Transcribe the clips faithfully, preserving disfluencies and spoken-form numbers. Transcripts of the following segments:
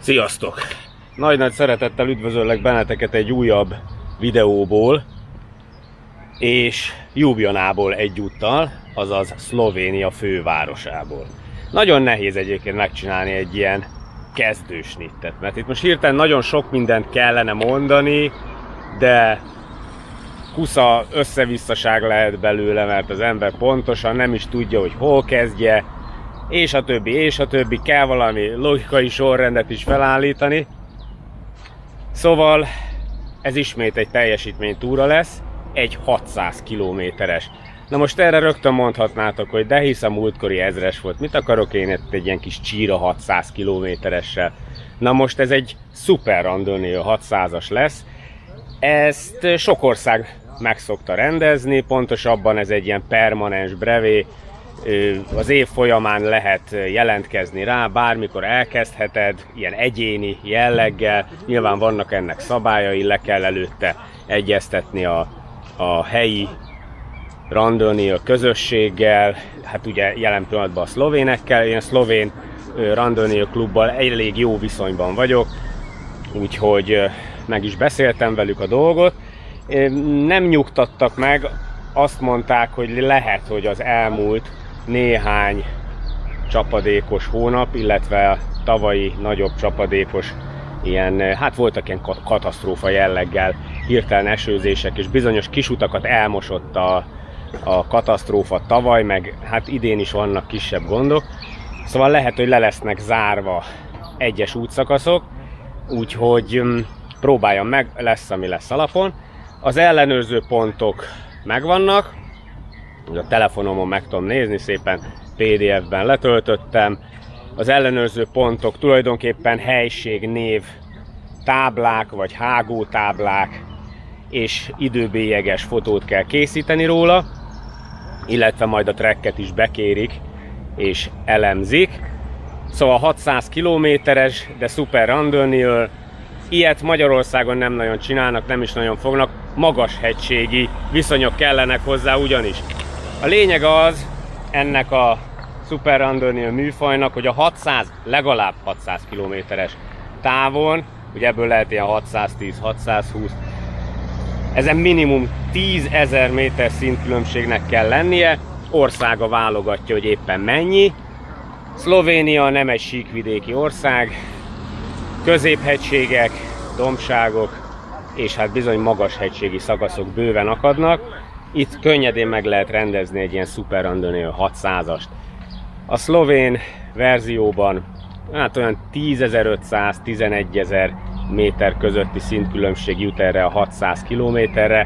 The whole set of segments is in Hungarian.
Sziasztok! Nagy-nagy szeretettel üdvözöllek benneteket egy újabb videóból, és Ljubljanából egyúttal, azaz Szlovénia fővárosából. Nagyon nehéz egyébként megcsinálni egy ilyen kezdősnittet, mert itt most hirtelen nagyon sok mindent kellene mondani, de kusza összevisszaság lehet belőle, mert az ember pontosan nem is tudja, hogy hol kezdje, és a többi, és a többi, kell valami logikai sorrendet is felállítani. Szóval ez ismét egy teljesítménytúra lesz, egy hatszáz kilométeres. Na most erre rögtön mondhatnátok, hogy de hisz a múltkori ezres volt, mit akarok én itt egy ilyen kis csíra hatszáz kilométeressel. Na most ez egy szuper randonnée hatszázas lesz. Ezt sok ország meg szokta rendezni, pontosabban ez egy ilyen permanens brevé. Az év folyamán lehet jelentkezni rá, bármikor elkezdheted, ilyen egyéni jelleggel. Nyilván vannak ennek szabályai, le kell előtte egyeztetni a, a helyi randonnée közösséggel, hát ugye jelen pillanatban a szlovénekkel. Én a szlovén randonnée klubbal elég jó viszonyban vagyok, úgyhogy meg is beszéltem velük a dolgot. Nem nyugtattak meg, azt mondták, hogy lehet, hogy az elmúlt néhány csapadékos hónap, illetve a tavalyi nagyobb csapadékos ilyen, hát voltak ilyen katasztrófa jelleggel hirtelen esőzések, és bizonyos kisutakat elmosott a, a katasztrófa tavaly, meg hát idén is vannak kisebb gondok. Szóval lehet, hogy le lesznek zárva egyes útszakaszok, úgyhogy próbáljam meg, lesz ami lesz alapon. Az ellenőrző pontok megvannak, a telefonomon meg tudom nézni, szépen pé dé ef-ben letöltöttem. Az ellenőrző pontok tulajdonképpen helység, név, táblák vagy hágótáblák, és időbélyeges fotót kell készíteni róla, illetve majd a tracket is bekérik és elemzik. Szóval hatszáz kilométeres, de szuper randonnée. Ilyet Magyarországon nem nagyon csinálnak, nem is nagyon fognak, magas hegységi viszonyok kellenek hozzá ugyanis. A lényeg az ennek a szuper randonnée műfajnak, hogy a hatszáz, legalább hatszáz kilométeres távon, ugye ebből lehet ilyen hatszáztíz hatszázhúsz, ezen minimum tízezer méter szintkülönbségnek kell lennie, országa válogatja, hogy éppen mennyi. Szlovénia nem egy síkvidéki ország, középhegységek, dombságok, és hát bizony magas hegységi szakaszok bőven akadnak. Itt könnyedén meg lehet rendezni egy ilyen szuper randonnée hatszázast. A szlovén verzióban hát olyan tízezer-ötszáz tizenegyezer méter közötti szintkülönbség jut erre a hatszáz kilométerre.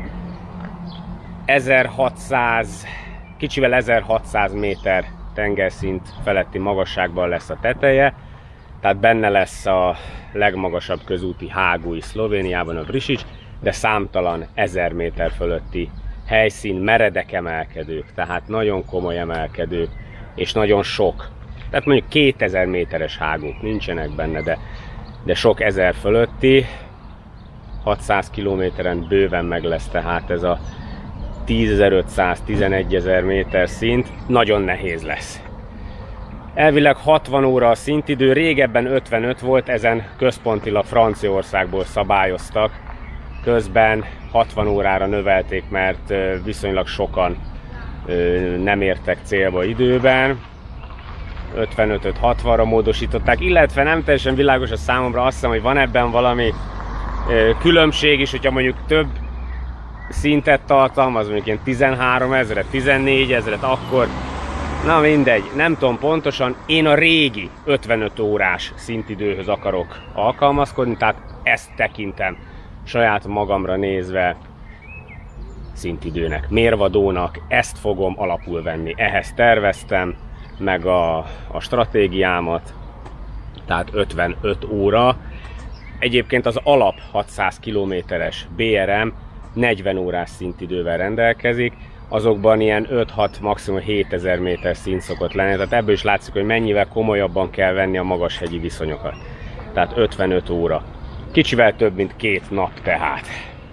ezerhatszáz, kicsivel ezerhatszáz méter tengerszint feletti magasságban lesz a teteje, tehát benne lesz a legmagasabb közúti hágói Szlovéniában, a Vršić, de számtalan ezer méter fölötti helyszín, meredek emelkedők, tehát nagyon komoly emelkedők, és nagyon sok. Tehát mondjuk kétezer méteres hágók nincsenek benne, de, de sok ezer fölötti, hatszáz kilométeren bőven meg lesz tehát ez a tízezer-ötszáz tizenegyezer méter szint, nagyon nehéz lesz. Elvileg hatvan óra a szintidő, régebben ötvenöt volt, ezen központilag Franciaországból szabályoztak, közben hatvan órára növelték, mert viszonylag sokan nem értek célba időben. ötvenötöt hatvanra módosították, illetve nem teljesen világos a számomra, azt hiszem, hogy van ebben valami különbség is, hogyha mondjuk több szintet tartalmaz, mondjuk ilyen tizenhárom ezret, tizennégy ezret, akkor na mindegy, nem tudom pontosan, én a régi ötvenöt órás szintidőhöz akarok alkalmazkodni, tehát ezt tekintem saját magamra nézve szintidőnek, mérvadónak, ezt fogom alapul venni. Ehhez terveztem meg a, a stratégiámat, tehát ötvenöt óra. Egyébként az alap hatszáz kilométeres bé er em negyven órás szintidővel rendelkezik, azokban ilyen öt-hat, maximum hétezer méter szint szokott lenni, tehát ebből is látszik, hogy mennyivel komolyabban kell venni a magashegyi viszonyokat. Tehát ötvenöt óra. Kicsivel több, mint két nap tehát.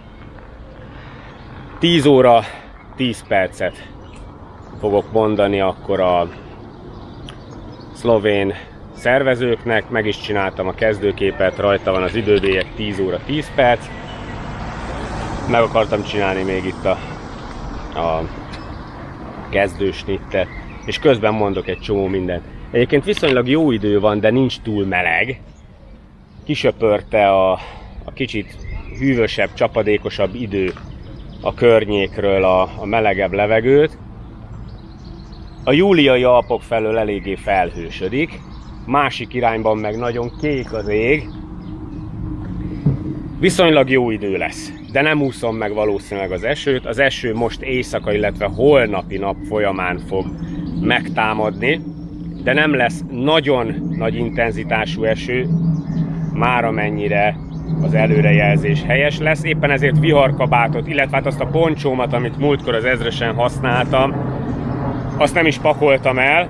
tíz óra, tíz percet fogok mondani akkor a szlovén szervezőknek, meg is csináltam a kezdőképet, rajta van az időbélyeg tíz óra tíz perc. Meg akartam csinálni még itt a, a kezdősnittet, és közben mondok egy csomó mindent. Egyébként viszonylag jó idő van, de nincs túl meleg. Kisöpörte a, a kicsit hűvösebb, csapadékosabb idő a környékről a, a melegebb levegőt. A júliai Alpok felől eléggé felhősödik, másik irányban meg nagyon kék az ég. Viszonylag jó idő lesz, de nem úszom meg valószínűleg az esőt. Az eső most éjszaka, illetve holnapi nap folyamán fog megtámadni, de nem lesz nagyon nagy intenzitású eső, már amennyire az előrejelzés helyes lesz. Éppen ezért viharkabátot, illetve hát azt a poncsómat, amit múltkor az ezresen használtam, azt nem is pakoltam el,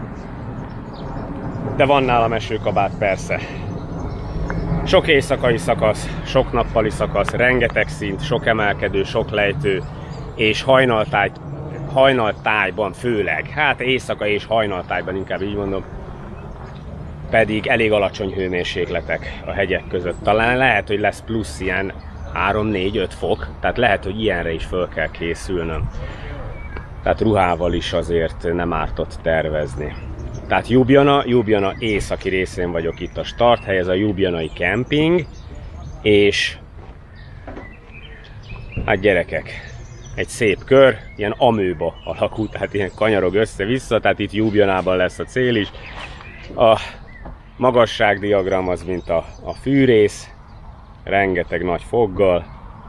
de van nálam esőkabát persze. Sok éjszakai szakasz, sok nappali szakasz, rengeteg szint, sok emelkedő, sok lejtő, és hajnaltáj, hajnaltájban főleg, hát éjszaka és hajnaltájban inkább így mondom, pedig elég alacsony hőmérsékletek a hegyek között. Talán lehet, hogy lesz plusz ilyen három négy öt fok, tehát lehet, hogy ilyenre is föl kell készülnöm. Tehát ruhával is azért nem ártott tervezni. Tehát Ljubljana, Ljubljana északi részén vagyok itt a starthely, ez a Ljubljanai kemping, és hát gyerekek, egy szép kör, ilyen amőba alakú, tehát ilyen kanyarog össze-vissza, tehát itt Ljubljanában lesz a cél is. A magasságdiagram az, mint a, a fűrész, rengeteg nagy foggal,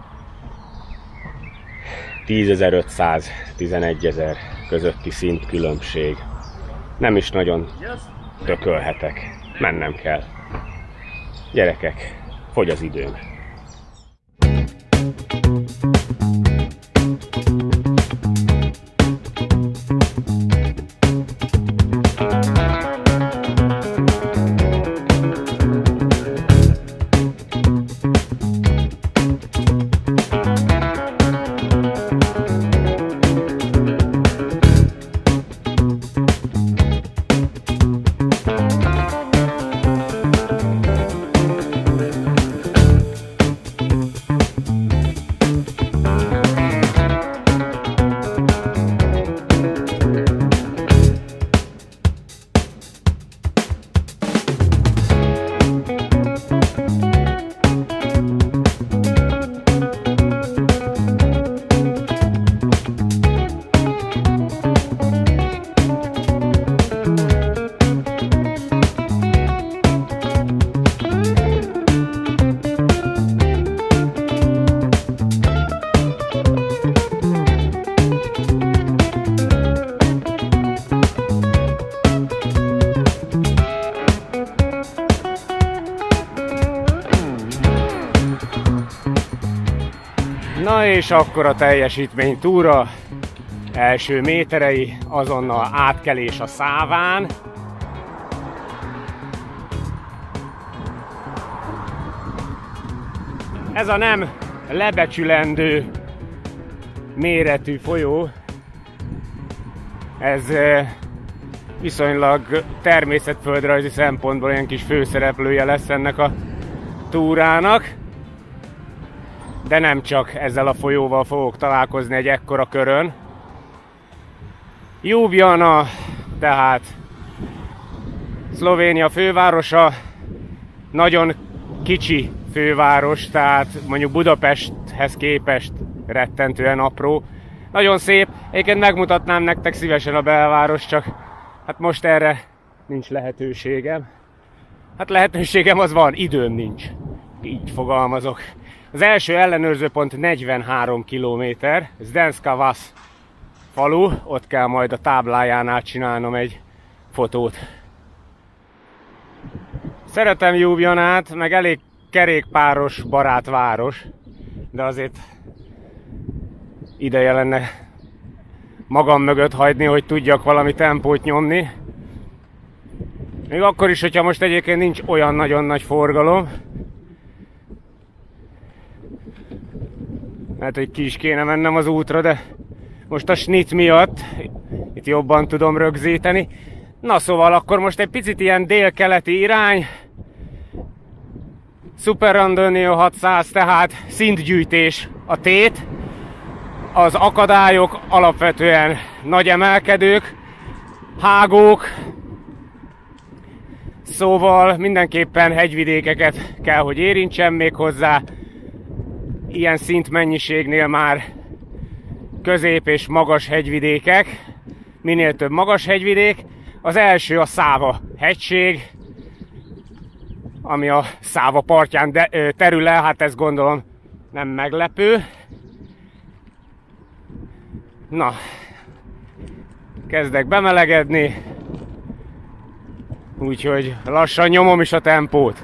tízezer-ötszáz tizenegyezer közötti szintkülönbség. Nem is nagyon tökölhetek, mennem kell. Gyerekek, fogy az időm. Na és akkor a teljesítmény túra, első méterei, azonnal átkelés a száván. Ez a nem lebecsülendő méretű folyó, ez viszonylag természetföldrajzi szempontból ilyen kis főszereplője lesz ennek a túrának. De nem csak ezzel a folyóval fogok találkozni egy ekkora körön. Ljubljana, tehát Szlovénia fővárosa, nagyon kicsi főváros, tehát mondjuk Budapesthez képest rettentően apró. Nagyon szép, egyébként megmutatnám nektek szívesen a belváros, csak hát most erre nincs lehetőségem. Hát lehetőségem az van, időm nincs. Így fogalmazok. Az első ellenőrző pont negyvenhárom kilométer, Zdenska Vas falu, ott kell majd a táblájánál csinálnom egy fotót. Szeretem Ljubljanát, meg elég kerékpáros, barát város, de azért ideje lenne magam mögött hagyni, hogy tudjak valami tempót nyomni. Még akkor is, hogyha most egyébként nincs olyan nagyon nagy forgalom. Lehet, hogy ki is kéne mennem az útra, de most a snit miatt itt jobban tudom rögzíteni. Na szóval akkor most egy picit ilyen dél-keleti irány. Super Randonio hatszáz, tehát szintgyűjtés a tét. Az akadályok alapvetően nagy emelkedők, hágók, szóval mindenképpen hegyvidékeket kell, hogy érintsen még hozzá. Ilyen szintmennyiségnél már közép és magas hegyvidékek, minél több magas hegyvidék. Az első a Száva hegység, ami a Száva partján de, terül el, hát ezt gondolom nem meglepő. Na, kezdek bemelegedni, úgyhogy lassan nyomom is a tempót.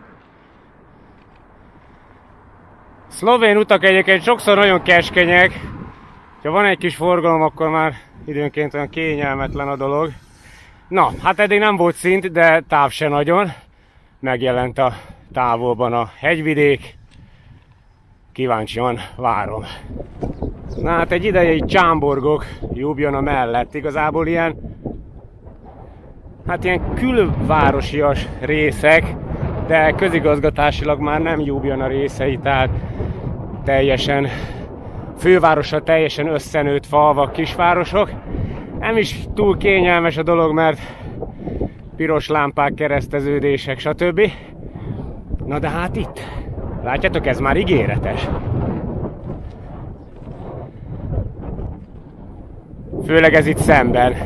Szlovén utak egyébként sokszor nagyon keskenyek, ha van egy kis forgalom, akkor már időnként olyan kényelmetlen a dolog. Na, hát eddig nem volt szint, de táv se nagyon. Megjelent a távolban a hegyvidék. Kíváncsian várom. Na hát egy ideje így csámborgok Ljubljana mellett. Igazából ilyen, hát ilyen külvárosias részek, de közigazgatásilag már nem Ljubljana részei, tehát teljesen fővárosa, teljesen összenőtt falvak, kisvárosok. Nem is túl kényelmes a dolog, mert piros lámpák, kereszteződések, stb. Na de hát itt, látjátok, ez már ígéretes. Főleg ez itt szemben.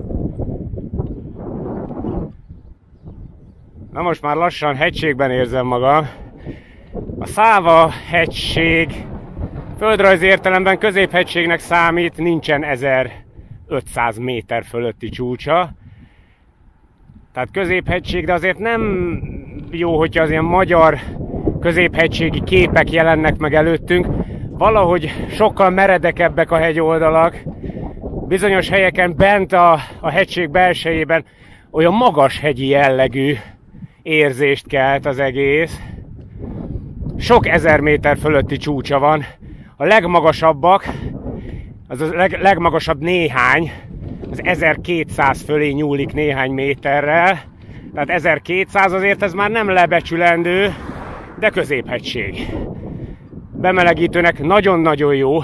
Na most már lassan hegységben érzem magam. A Száva hegység földrajzi értelemben középhegységnek számít, nincsen ezerötszáz méter fölötti csúcsa. Tehát középhegység, de azért nem jó, hogyha az ilyen magyar középhegységi képek jelennek meg előttünk. Valahogy sokkal meredekebbek a hegyoldalak. Bizonyos helyeken bent a, a hegység belsejében olyan magas hegyi jellegű érzést kelt az egész. Sok ezer méter fölötti csúcsa van. A legmagasabbak, az a leg, legmagasabb néhány, az ezerkétszáz fölé nyúlik néhány méterrel. Tehát ezerkétszáz azért ez már nem lebecsülendő, de középhegység. Bemelegítőnek nagyon-nagyon jó.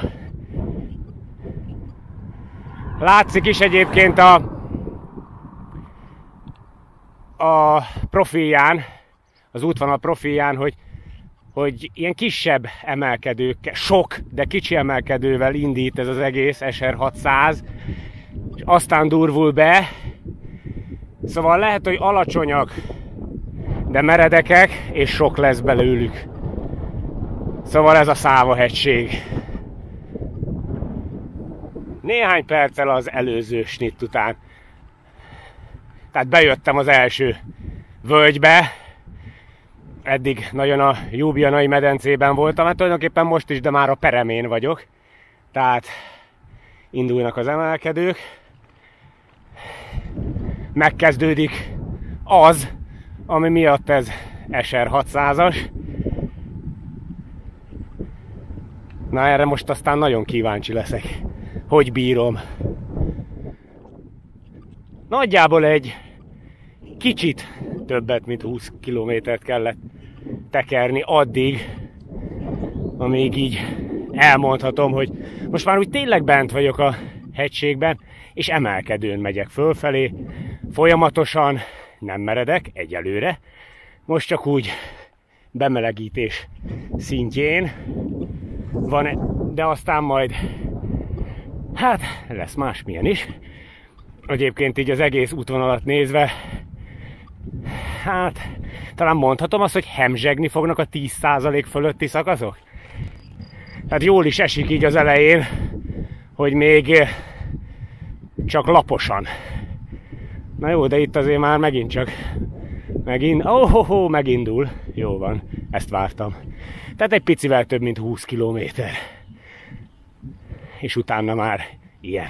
Látszik is egyébként a, a profilján, az útvonal profilján, hogy, hogy ilyen kisebb emelkedőkkel, sok, de kicsi emelkedővel indít ez az egész es er hatszáz, és aztán durvul be. Szóval lehet, hogy alacsonyak, de meredekek, és sok lesz belőlük. Szóval ez a Száva hegység. Néhány perccel az előző snitt után. Tehát bejöttem az első völgybe. Eddig nagyon a Ljubljanai medencében voltam, hát tulajdonképpen most is, de már a peremén vagyok. Tehát indulnak az emelkedők. Megkezdődik az, ami miatt ez es er hatszázas. Na erre most aztán nagyon kíváncsi leszek. Hogy bírom. Nagyjából egy kicsit többet, mint húsz kilométert kellett tekerni addig, amíg így elmondhatom, hogy most már úgy tényleg bent vagyok a hegységben, és emelkedőn megyek fölfelé. Folyamatosan nem meredek egyelőre. Most csak úgy bemelegítés szintjén van, de aztán majd hát lesz másmilyen is. Egyébként így az egész útvonalat nézve, hát talán mondhatom azt, hogy hemzsegni fognak a tíz százalék fölötti szakaszok. Tehát jól is esik így az elején, hogy még csak laposan. Na jó, de itt azért már megint csak megint, oh, oh, oh, megindul. Jó van, ezt vártam. Tehát egy picivel több, mint húsz kilométer. És utána már ilyen.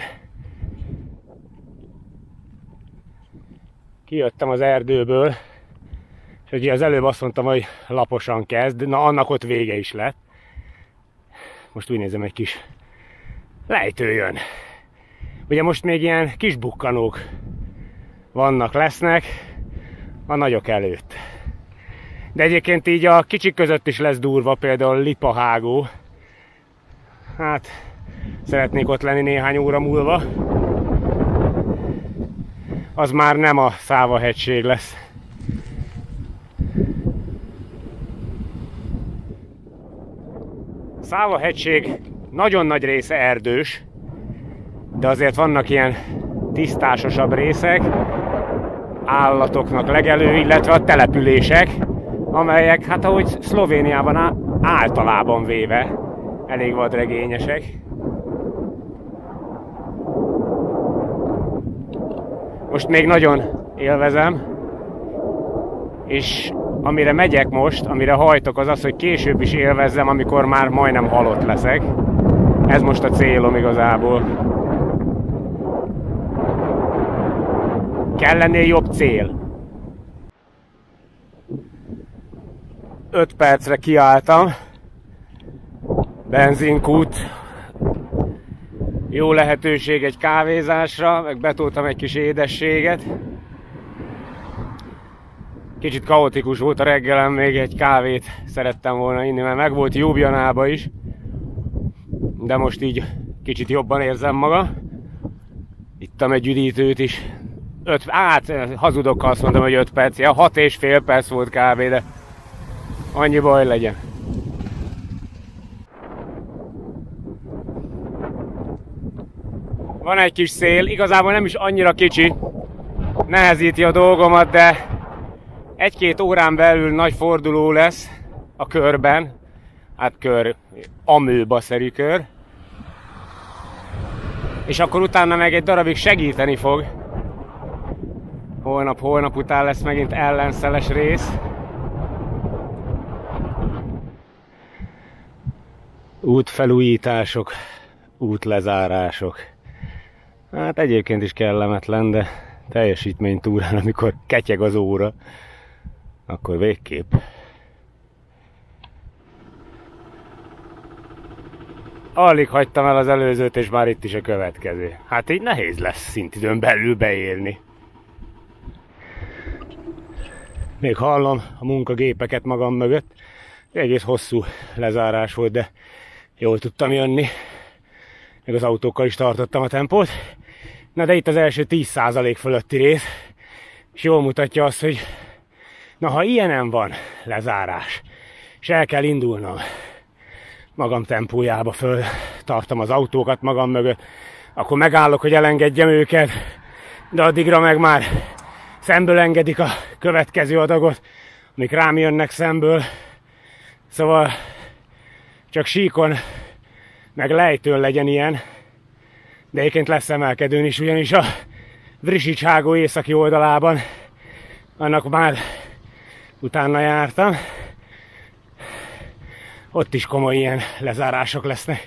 Kijöttem az erdőből, és ugye az előbb azt mondtam, hogy laposan kezd, na annak ott vége is lett. Most úgy nézem, egy kis lejtő jön. Ugye most még ilyen kis bukkanók vannak, lesznek a nagyok előtt. De egyébként így a kicsik között is lesz durva, például Lipahágó. Hát szeretnék ott lenni néhány óra múlva. Az már nem a Száva hegység lesz. A Száva hegység nagyon nagy része erdős, de azért vannak ilyen tisztásosabb részek, állatoknak legelő, illetve a települések, amelyek, hát ahogy Szlovéniában általában véve, elég vadregényesek. Most még nagyon élvezem, és amire megyek most, amire hajtok, az az, hogy később is élvezzem, amikor már majdnem halott leszek. Ez most a célom igazából. Kell lennél jobb cél. öt percre kiálltam. Benzinkút. Jó lehetőség egy kávézásra, meg betoltam egy kis édességet. Kicsit kaotikus volt a reggelem, még egy kávét szerettem volna inni, mert meg volt Ljubljanába is. De most így kicsit jobban érzem magam. Ittam egy üdítőt is. Öt, hát hazudok, ha azt mondom, hogy öt perc. Ja, hat és fél perc volt kávé, de annyi baj legyen. Van egy kis szél, igazából nem is annyira kicsi, nehezíti a dolgomat, de egy-két órán belül nagy forduló lesz a körben. Hát kör, amőba-szerű kör. És akkor utána meg egy darabig segíteni fog. Holnap, holnap után lesz megint ellenszeles rész. Útfelújítások, útlezárások. Hát egyébként is kellemetlen, de teljesítménytúrán, amikor ketyeg az óra, akkor végképp. Alig hagytam el az előzőt, és már itt is a következő. Hát így nehéz lesz szintidőn belül beérni. Még hallom a munkagépeket magam mögött. Egész hosszú lezárás volt, de jól tudtam jönni. Még az autókkal is tartottam a tempót. Na de itt az első tíz százalék fölötti rész. És jól mutatja azt, hogy na ha ilyenem van lezárás, és el kell indulnom magam tempójába, föl tartom az autókat magam mögött, akkor megállok, hogy elengedjem őket, de addigra meg már szemből engedik a következő adagot, amik rám jönnek szemből. Szóval csak síkon, meg lejtőn legyen ilyen, de egyébként lesz emelkedőn is, ugyanis a Vrisics-hágó északi oldalában, annak már utána jártam, ott is komoly ilyen lezárások lesznek.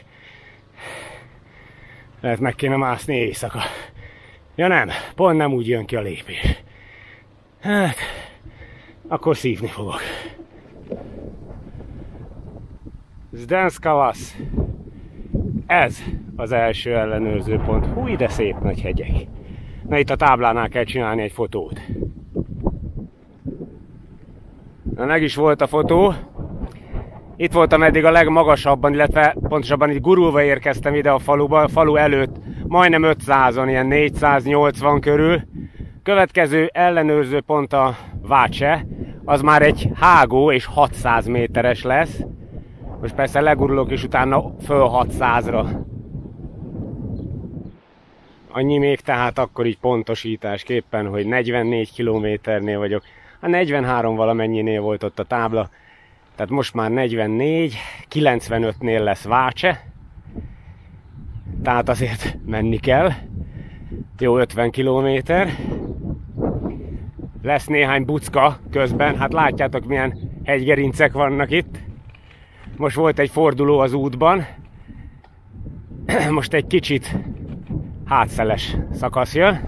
Lehet meg kéne mászni éjszaka. Ja nem, pont nem úgy jön ki a lépés. Hát, akkor szívni fogok. Zdenska Vasz. Ez az első ellenőrző pont. Hú, de szép nagy hegyek. Na itt a táblánál kell csinálni egy fotót. Na meg is volt a fotó. Itt voltam eddig a legmagasabban, illetve pontosabban itt gurulva érkeztem ide a faluba, a falu előtt majdnem ötszázon, ilyen négyszáznyolcvan körül. Következő ellenőrző pont a Vácse, az már egy hágó és hatszáz méteres lesz. Most persze legurulok és utána föl hatszázra. Annyi még tehát akkor így pontosításképpen, hogy negyvennégy kilométernél vagyok. A negyvenhárom valamennyinél volt ott a tábla. Tehát most már negyvennégy, kilencvenötnél lesz Vácse. Tehát azért menni kell. Jó ötven kilométer. Lesz néhány bucka közben. Hát látjátok milyen hegygerincek vannak itt. Most volt egy forduló az útban. Most egy kicsit hátszeles szakasz jön.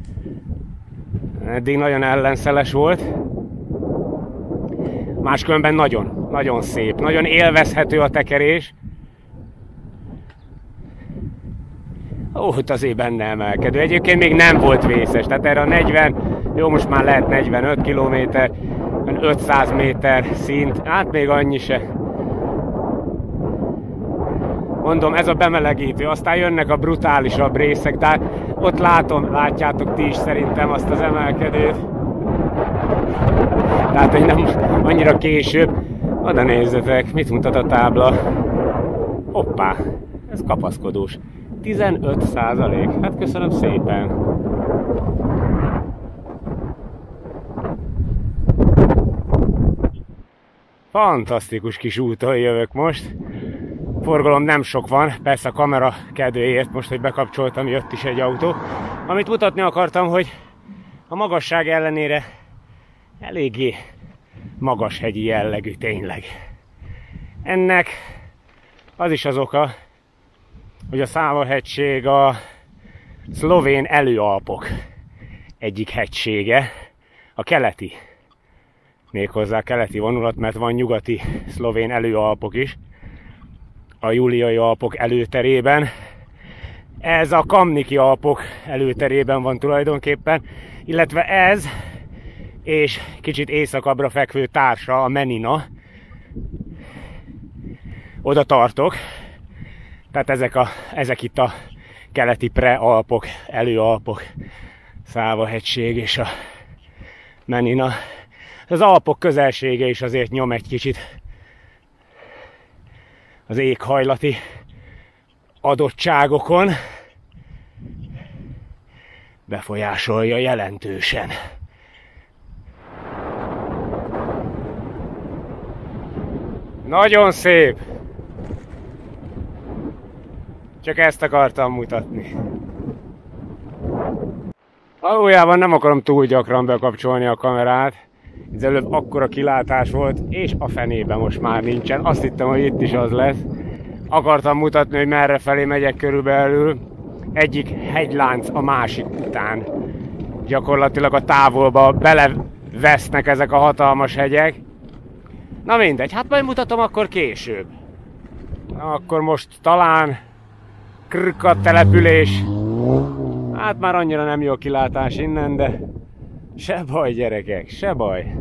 Eddig nagyon ellenszeles volt. Máskülönben nagyon, nagyon szép, nagyon élvezhető a tekerés. Ó, azért benne emelkedő. Egyébként még nem volt vészes, tehát erre a negyven, jó, most már lehet negyvenöt kilométer, ötszáz méter szint, hát még annyi se. Mondom, ez a bemelegítő, aztán jönnek a brutálisabb részek, de ott látom, látjátok ti is szerintem azt az emelkedőt. Tehát, hogy nem annyira később. Oda nézzetek, mit mutat a tábla. Hoppá, ez kapaszkodós. tizenöt százalék, hát köszönöm szépen. Fantasztikus kis úton jövök most. Forgalom nem sok van, persze a kamera kedvéért, most, hogy bekapcsoltam, jött is egy autó. Amit mutatni akartam, hogy a magasság ellenére eléggé magashegyi jellegű tényleg. Ennek az is az oka, hogy a Száva-hegység a szlovén Előalpok egyik hegysége, a keleti, méghozzá a keleti vonulat, mert van nyugati szlovén Előalpok is, a Juliai Alpok előterében. Ez a Kamniki Alpok előterében van tulajdonképpen, illetve ez és kicsit északabbra fekvő társa, a Menina. Oda tartok. Tehát ezek, a, ezek itt a keleti Prealpok, Előalpok, Száva-hegység és a Menina. Az Alpok közelsége is azért nyom egy kicsit az éghajlati adottságokon, befolyásolja jelentősen. Nagyon szép! Csak ezt akartam mutatni. Valójában nem akarom túl gyakran bekapcsolni a kamerát. Ez előbb akkora kilátás volt, és a fenébe most már nincsen. Azt hittem, hogy itt is az lesz. Akartam mutatni, hogy merre felé megyek körülbelül. Egyik hegylánc a másik után. Gyakorlatilag a távolba belevesznek ezek a hatalmas hegyek. Na mindegy, hát majd mutatom akkor később. Na, akkor most talán Krka település. Hát már annyira nem jó kilátás innen, de se baj, gyerekek, se baj.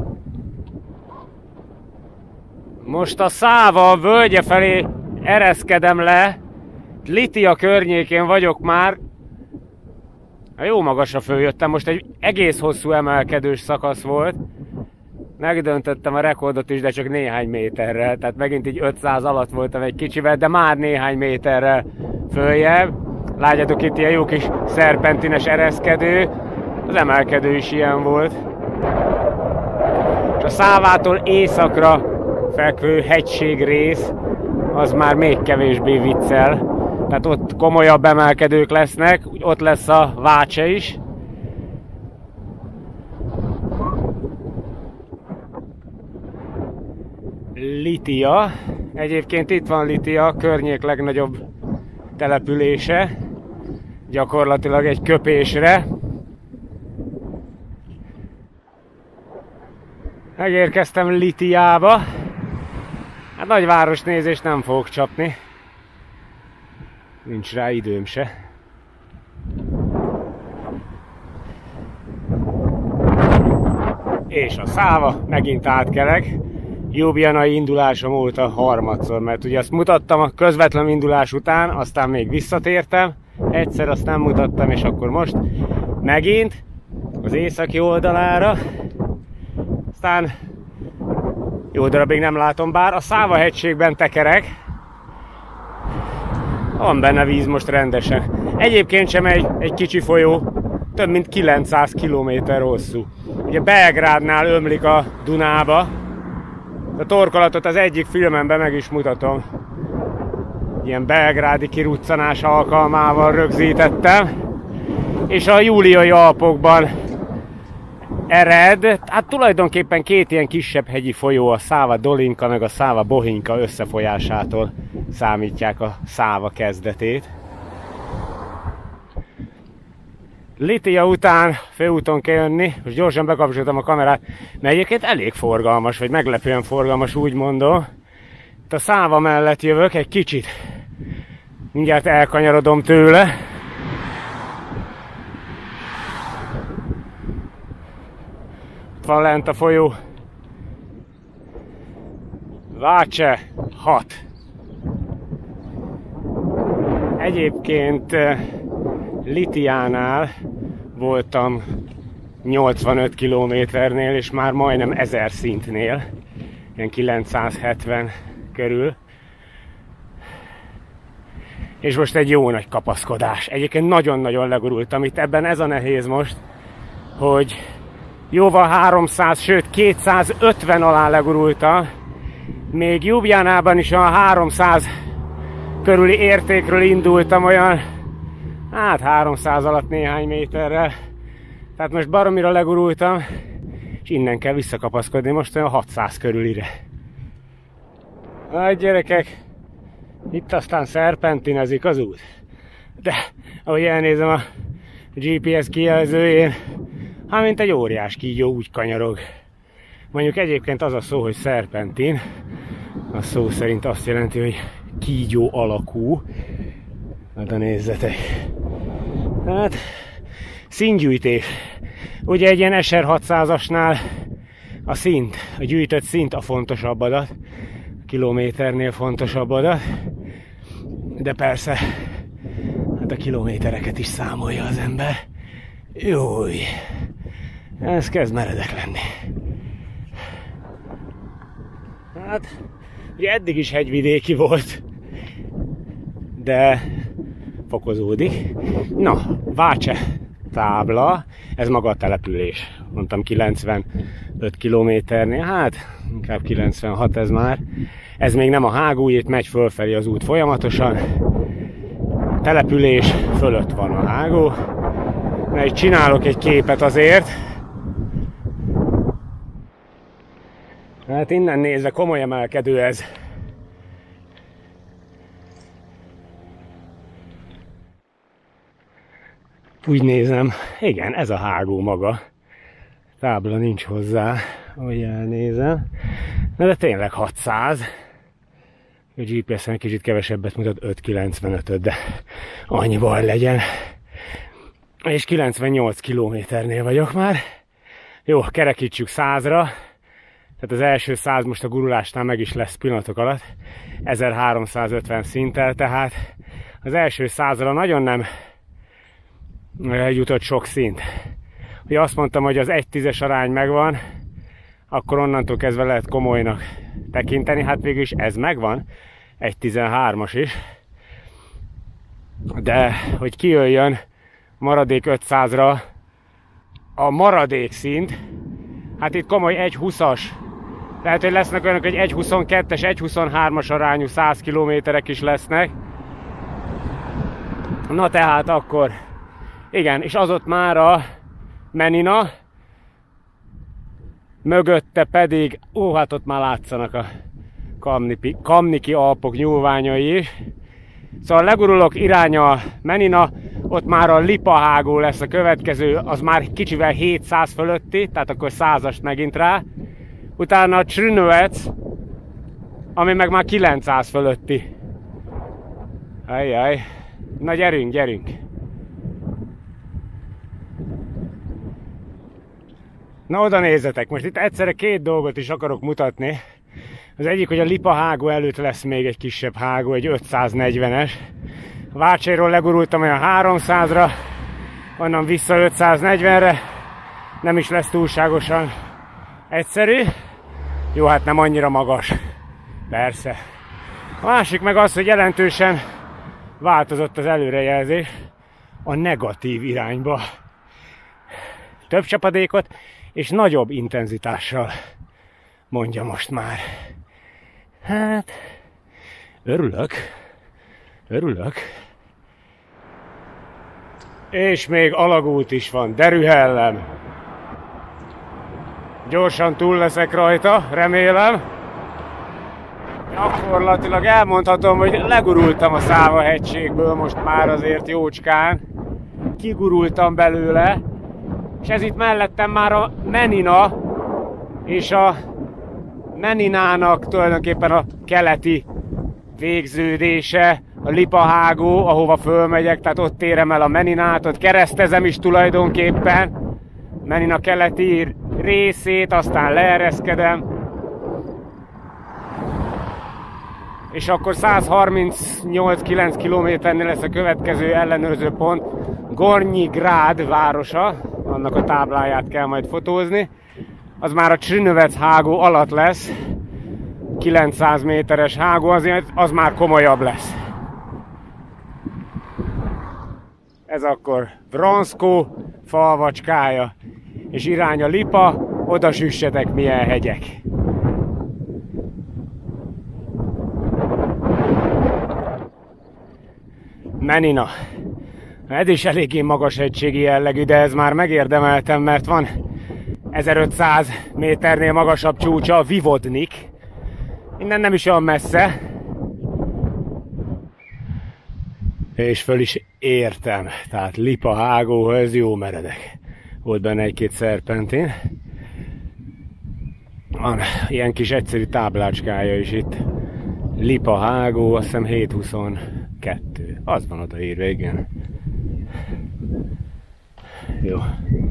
Most a Száva völgye felé ereszkedem le. Litia környékén vagyok már. Jó magasra följöttem, most egy egész hosszú emelkedős szakasz volt. Megdöntöttem a rekordot is, de csak néhány méterrel. Tehát megint így ötszáz alatt voltam egy kicsivel, de már néhány méterrel följebb. Látjátok, itt ilyen jó kis szerpentines ereszkedő. Az emelkedő is ilyen volt. És a Szávától északra fekvő hegység rész, az már még kevésbé viccel. Tehát ott komolyabb emelkedők lesznek, ott lesz a Vácse is. Litia. Egyébként itt van Litia, a környék legnagyobb települése. Gyakorlatilag egy köpésre. Megérkeztem Litiába. Hát nagy városnézést nem fogok csapni. Nincs rá időm se. És a Száva, megint átkelek. Ljubljanai indulásom óta harmadszor, mert ugye azt mutattam a közvetlen indulás után, aztán még visszatértem. Egyszer azt nem mutattam, és akkor most megint az északi oldalára. Aztán jó darabig nem látom, bár a Száva-hegységben tekerek. Van benne víz most rendesen. Egyébként sem egy, egy kicsi folyó, több mint kilencszáz kilométer hosszú. Ugye Belgrádnál ömlik a Dunába. A torkolatot az egyik filmemben meg is mutatom. Ilyen belgrádi kiruccanás alkalmával rögzítettem. És a Juliai Alpokban ered. Hát tulajdonképpen két ilyen kisebb hegyi folyó, a Száva Dolinka meg a Száva Bohinka összefolyásától számítják a Száva kezdetét. Litia után főúton kell jönni, most gyorsan bekapcsoltam a kamerát, mert egyébként elég forgalmas, vagy meglepően forgalmas, úgy mondom. Itt a Száva mellett jövök, egy kicsit Mindjárt elkanyarodom tőle. Ott van lent a folyó. Vácse hat. Egyébként Litiánál voltam nyolcvanöt kilométernél, és már majdnem ezer szintnél, ilyen kilencszázhetven körül. És most egy jó nagy kapaszkodás. Egyébként nagyon-nagyon legurultam. Itt ebben ez a nehéz most, hogy jóval háromszáz, sőt kétszázötven alá legurultam. Még Ljubljánában is olyan háromszáz körüli értékről indultam, olyan hát háromszáz alatt néhány méterrel. Tehát most baromira legurultam, és innen kell visszakapaszkodni, most olyan hatszáz körülire. Hát gyerekek, itt aztán szerpentinezik az út. De ahogy elnézem a gé pé es kijelzőjén, hát mint egy óriás kígyó úgy kanyarog. Mondjuk egyébként az a szó, hogy szerpentin, a szó szerint azt jelenti, hogy kígyó alakú. Hát nézzetek. Hát színgyűjtés. Ugye egy ilyen es er hatszázasnál a szint, a gyűjtött szint a fontosabb adat, a kilométernél fontosabb adat, de persze hát a kilométereket is számolja az ember. Jój, ez kezd meredek lenni. Hát ugye eddig is hegyvidéki volt, de fokozódik. Na, Vácse tábla, ez maga a település. Mondtam kilencvenöt kilométernél, hát inkább kilencvenhat ez már. Ez még nem a hágó, itt megy fölfelé az út folyamatosan. A település fölött van a hágó. Na, itt csinálok egy képet azért. Hát innen nézve komoly emelkedő ez. Úgy nézem, igen, ez a hágó maga. Tábla nincs hozzá, ahogy elnézem. Na de tényleg hatszáz. A gé pé es-en kicsit kevesebbet mutat, ötszázkilencvenöt, de annyi baj legyen. És kilencvennyolc kilométernél vagyok már. Jó, kerekítsük százra. Tehát az első száz most a gurulásnál meg is lesz pillanatok alatt. ezerháromszázötven szinttel, tehát az első százra nagyon nem jutott sok szint. Ugye azt mondtam, hogy az egy tízes arány megvan, akkor onnantól kezdve lehet komolynak tekinteni. Hát végül is ez megvan, egy tizenhármas is. De hogy kijöjjön maradék ötszázra a maradék szint, hát itt komoly egy húszas. Lehet, hogy lesznek olyanok, hogy egy huszonkettes, egy huszonhármas arányú száz kilométerek is lesznek. Na tehát akkor, igen, és az ott már a Menina, mögötte pedig, ó, hát ott már látszanak a Kamniki, Kamniki Alpok nyúlványai is. Szóval legurulok irány a Menina, ott már a Lipahágó lesz a következő, az már kicsivel hétszáz fölötti, tehát akkor százast megint rá. Utána a Trünövec, ami meg már kilencszáz fölötti. Ajjaj. Na gyerünk, gyerünk. Na oda nézzetek, most itt egyszerre két dolgot is akarok mutatni. Az egyik, hogy a Lipahágó előtt lesz még egy kisebb hágó, egy ötszáznegyvenes. A Vácséról legurultam olyan háromszázra, onnan vissza ötszáznegyvenre. Nem is lesz túlságosan egyszerű. Jó, hát nem annyira magas. Persze. A másik meg az, hogy jelentősen változott az előrejelzés a negatív irányba. Több csapadékot és nagyobb intenzitással, mondja most már. Hát, örülök. Örülök. És még alagút is van, derűhellem. Gyorsan túl leszek rajta, remélem. Gyakorlatilag elmondhatom, hogy legurultam a Száva hegységből most már azért jócskán. Kigurultam belőle. És ez itt mellettem már a Menina, és a Meninának tulajdonképpen a keleti végződése, a Lipahágó, ahova fölmegyek, tehát ott érem el a Meninát, ott keresztezem is tulajdonképpen Menina keleti részét, aztán leereszkedem. És akkor száz harmincnyolc kilenc kilométernél lesz a következő ellenőrző pont, Gornyi Grád városa, annak a tábláját kell majd fotózni. Az már a Csrinövec hágó alatt lesz, kilencszáz méteres hágó, azért az már komolyabb lesz. Ez akkor Vranszkó falvacskája, és irány a Lipa, oda süssetek milyen hegyek. Menina. Ez is eléggé magas hegységi jellegű, de ez már megérdemeltem, mert van ezerötszáz méternél magasabb csúcsa, a Vivodnik. Innen nem is olyan messze. És föl is értem. Tehát Lipahágóhoz jó meredek. Volt benne egy-két szerpentin. Van ilyen kis egyszerű táblácskája is itt. Lipahágó, azt hiszem hét huszonkettő. Az van oda írva, igen. Jó.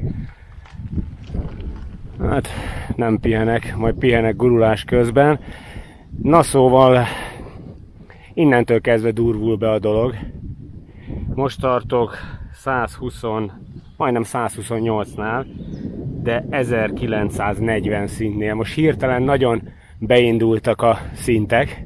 Hát nem pihenek, majd pihenek gurulás közben. Na szóval innentől kezdve durvul be a dolog. Most tartok százhúsz, majdnem százhuszonnyolcnál, de ezerkilencszáznegyven szintnél. Most hirtelen nagyon beindultak a szintek.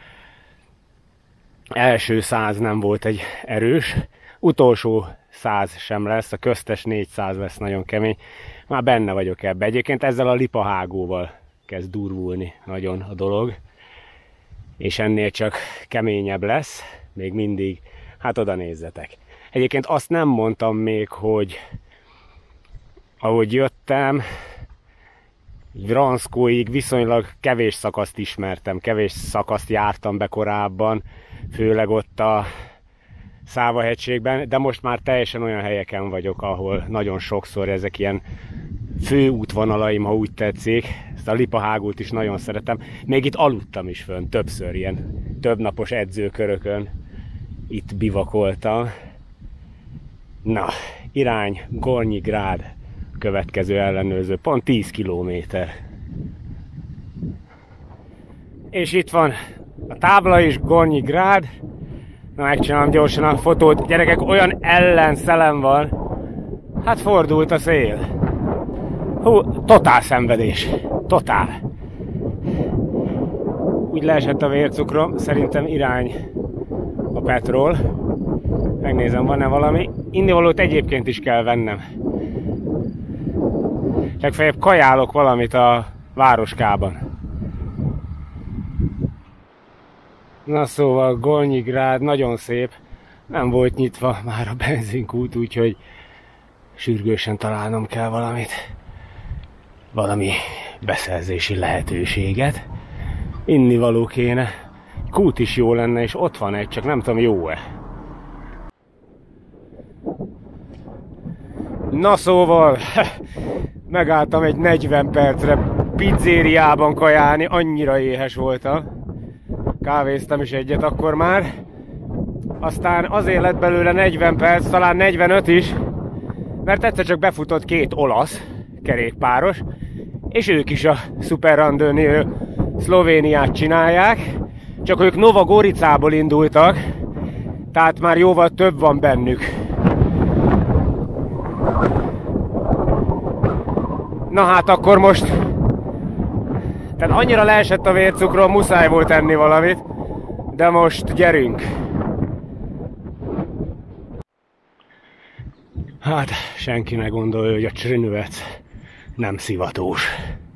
Első száz nem volt egy erős, utolsó száz sem lesz, a köztes négyszáz lesz nagyon kemény. Már benne vagyok ebbe. Egyébként ezzel a Lipahágóval kezd durvulni nagyon a dolog. És ennél csak keményebb lesz, még mindig. Hát oda nézzetek. Egyébként azt nem mondtam még, hogy ahogy jöttem, Vranszkóig viszonylag kevés szakaszt ismertem, kevés szakaszt jártam be korábban, főleg ott a Száva-hegységben, de most már teljesen olyan helyeken vagyok, ahol nagyon sokszor ezek ilyen főútvonalaim, ha úgy tetszik. Ezt a Lipahágót is nagyon szeretem. Még itt aludtam is fönn, többször ilyen többnapos edzőkörökön. Itt bivakoltam. Na, irány Gornyi Grád, következő ellenőrző pont tíz kilométer. És itt van a tábla is, Gornyi Grád. Na, megcsinálom gyorsan a fotót. Gyerekek, olyan ellenszelem van. Hát fordult a szél. Hú, totál szenvedés. Totál. Úgy leesett a vércukrom. Szerintem irány a petrol. Megnézem, van-e valami. Innivalót egyébként is kell vennem. Legfeljebb kajálok valamit a városkában. Na szóval Gornyi Grád nagyon szép. Nem volt nyitva már a benzinkút, úgyhogy sürgősen találnom kell valamit. Valami beszerzési lehetőséget. Innivaló kéne. Kút is jó lenne, és ott van egy, csak nem tudom, jó-e. Na szóval, megálltam egy negyven percre pizzériában kajálni, annyira éhes voltam. Kávéztam is egyet akkor már. Aztán azért lett belőle negyven perc, talán negyvenöt is, mert egyszer csak befutott két olasz kerékpáros, és ők is a Super Randonnée Szlovéniát csinálják, csak ők Nova Goricából indultak, tehát már jóval több van bennük. Na hát akkor most, tehát annyira leesett a vércukrom, muszáj volt enni valamit, de most gyerünk! Hát senki ne gondolja, hogy a Csrinövec nem szivatós.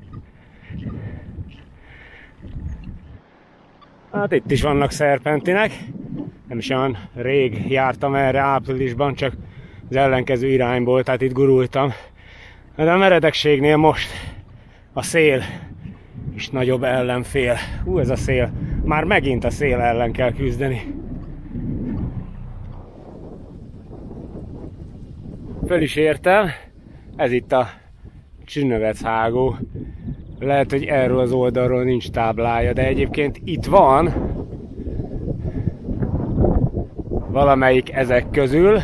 Hát itt is vannak szerpentinek, nem is olyan rég jártam erre áprilisban, csak az ellenkező irányból, tehát itt gurultam. De a meredekségnél most a szél is nagyobb ellenfél. Hú, ez a szél, már megint a szél ellen kell küzdeni. Föl is értem, ez itt a Csrinövec hágó. Lehet, hogy erről az oldalról nincs táblája, de egyébként itt van. valamelyik ezek közül.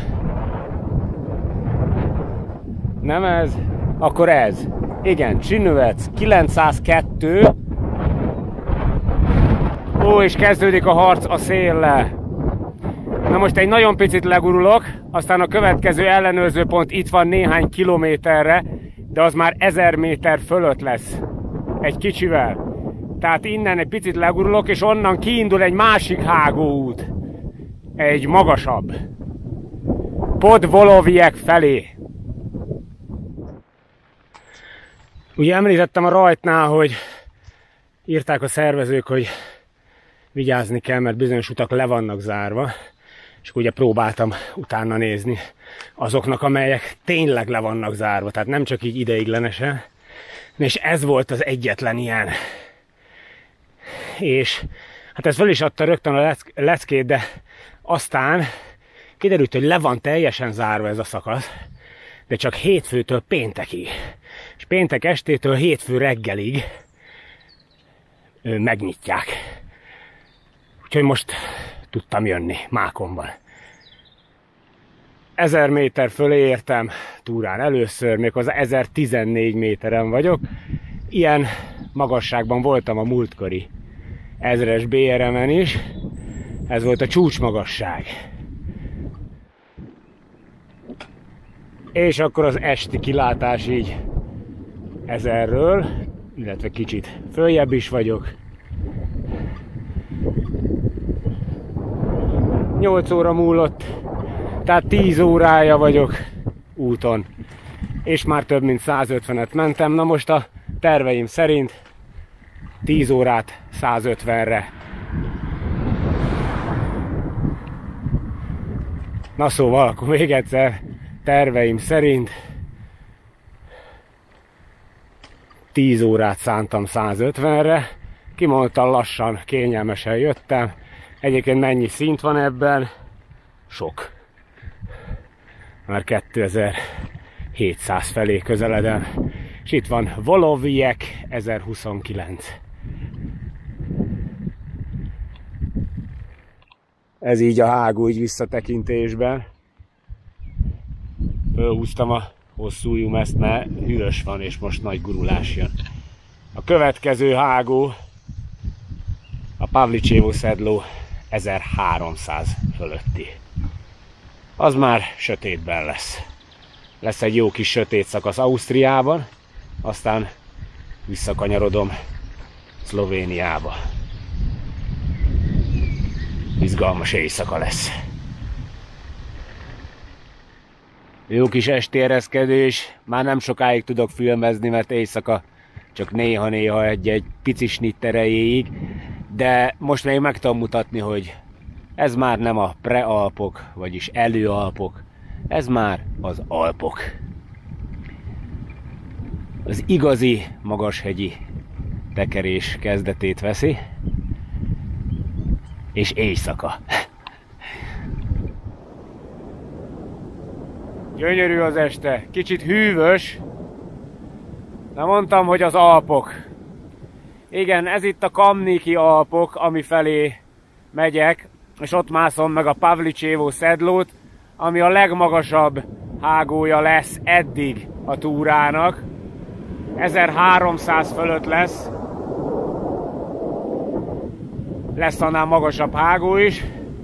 Nem ez? Akkor ez. Igen, Csinuec kilencszázkettő. Ó, és kezdődik a harc a széllel. Na most egy nagyon picit legurulok, aztán a következő ellenőrző pont itt van néhány kilométerre, de az már ezer méter fölött lesz. Egy kicsivel. Tehát innen egy picit legurulok, és onnan kiindul egy másik hágóút. Egy magasabb. Podvoloviek felé. Ugye említettem a rajtnál, hogy írták a szervezők, hogy vigyázni kell, mert bizonyos utak le vannak zárva. És ugye próbáltam utána nézni azoknak, amelyek tényleg le vannak zárva. Tehát nem csak így ideiglenesen. És ez volt az egyetlen ilyen. És hát ez fel is adta rögtön a leckét, de aztán kiderült, hogy le van teljesen zárva ez a szakasz, de csak hétfőtől péntekig. És péntek estétől hétfő reggelig megnyitják. Úgyhogy most tudtam jönni Mákonban. ezer méter fölé értem túrán először, méghozzá ezertizennégy méteren vagyok. Ilyen magasságban voltam a múltkori ezres bé er emen is. Ez volt a csúcsmagasság. És akkor az esti kilátás így ezerről, illetve kicsit följebb is vagyok. nyolc óra múlott, tehát tíz órája vagyok úton. És már több mint százötvenet mentem. Na most a terveim szerint tíz órát százötvenre. Na szóval, akkor még egyszer, terveim szerint tíz órát szántam százötvenre. Kimondottan lassan, kényelmesen jöttem. Egyébként mennyi szint van ebben? Sok. Már kétezer-hétszáz felé közeledem. És itt van Voloviek ezerhuszonkilenc. Ez így a hágó így visszatekintésben. Fölhúztam a hosszú ujjumezt, mert hűvös van, és most nagy gurulás jön. A következő hágó a Pavličevo Sedlo ezerháromszáz fölötti. Az már sötétben lesz. Lesz egy jó kis sötét szakasz Ausztriában, aztán visszakanyarodom Szlovéniába. Izgalmas éjszaka lesz. Jó kis esti ereszkedés, már nem sokáig tudok filmezni, mert éjszaka csak néha-néha egy-egy pici snitt erejéig, de most még meg tudom mutatni, hogy ez már nem a prealpok, vagyis előalpok, ez már az Alpok. Az igazi magashegyi tekerés kezdetét veszi, és éjszaka. Gyönyörű az este, kicsit hűvös, de mondtam, hogy az Alpok. Igen, ez itt a Kamniki Alpok, ami felé megyek, és ott mászom meg a Pavličevo Sedlót, ami a legmagasabb hágója lesz eddig a túrának. ezerháromszáz fölött lesz. Lesz annál magasabb hágó is.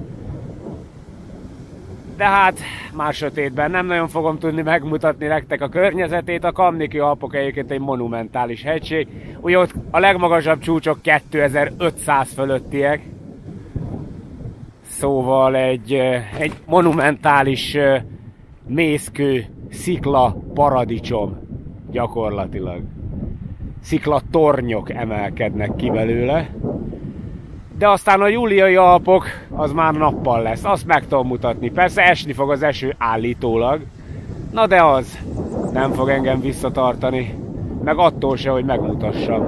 De hát már sötétben nem nagyon fogom tudni megmutatni nektek a környezetét. A Kamniki Alpok egyébként egy monumentális hegység. Ugye ott a legmagasabb csúcsok kétezer-ötszáz fölöttiek. Szóval egy, egy monumentális mészkő szikla paradicsom gyakorlatilag. Sziklatornyok emelkednek ki belőle. De aztán a Juliai Alpok az már nappal lesz, azt meg tudom mutatni. Persze esni fog az eső állítólag, na de az nem fog engem visszatartani, meg attól se, hogy megmutassam.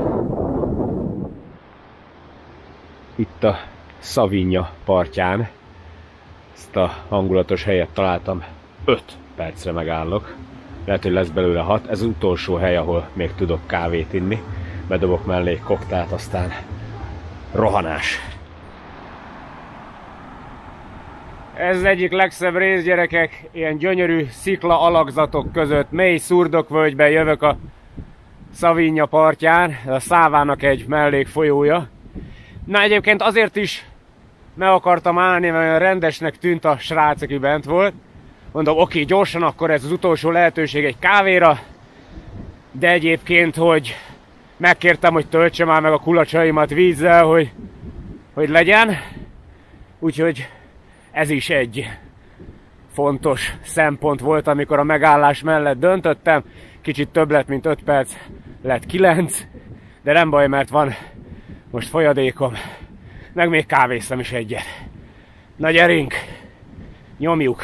Itt a Savinja partján ezt a hangulatos helyet találtam, öt percre megállok. Lehet, hogy lesz belőle hat. Ez az utolsó hely, ahol még tudok kávét inni. Bedobok mellé koktált, aztán rohanás. Ez az egyik legszebb rész, gyerekek, ilyen gyönyörű szikla alakzatok között, mély szurdokvölgyben jövök a Savinja partján, a Szávának egy mellékfolyója. Na egyébként azért is meg akartam állni, mert olyan rendesnek tűnt a srác, aki bent volt. Mondom, oké, gyorsan, akkor ez az utolsó lehetőség egy kávéra, de egyébként, hogy megkértem, hogy töltse már meg a kulacsaimat vízzel, hogy, hogy legyen. Úgyhogy ez is egy fontos szempont volt, amikor a megállás mellett döntöttem. Kicsit több lett, mint öt perc, lett kilenc, de nem baj, mert van most folyadékom, meg még kávéztam is egyet. Na gyerünk, nyomjuk!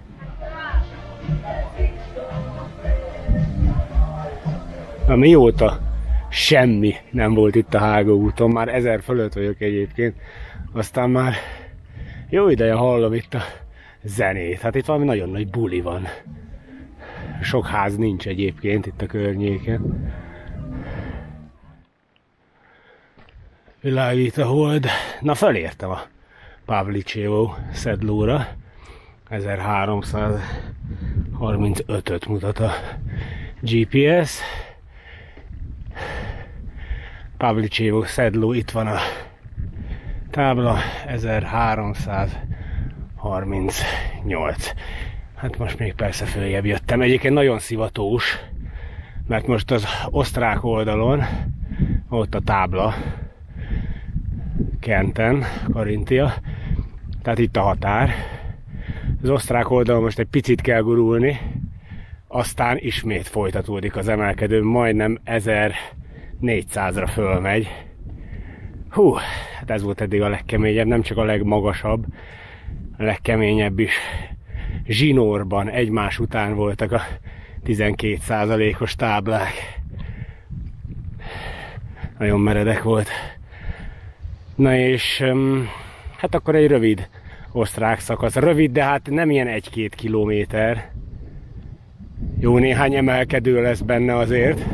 Na, mióta semmi nem volt itt a Hágó úton, már ezer fölött vagyok egyébként, aztán már jó ideje hallom itt a zenét. Hát itt valami nagyon nagy buli van. Sok ház nincs egyébként itt a környéken. Világít a hold. Na, felértem a Pavličevo Sedlóra. ezerháromszázharmincötöt mutat a gé pé es. Pavličevo Sedló, itt van a tábla, ezerháromszázharmincnyolc. Hát most még persze följebb jöttem. Egyébként nagyon szivatós, mert most az osztrák oldalon, ott a tábla, Kärnten, Karintia, tehát itt a határ. Az osztrák oldalon most egy picit kell gurulni, aztán ismét folytatódik az emelkedő, majdnem ezernégyszázra fölmegy. Hú, hát ez volt eddig a legkeményebb, nem csak a legmagasabb, a legkeményebb is. Zsinórban egymás után voltak a tizenkét százalékos táblák. Nagyon meredek volt. Na és hát akkor egy rövid osztrák szakasz. Rövid, de hát nem ilyen egy-két kilométer. Jó néhány emelkedő lesz benne azért.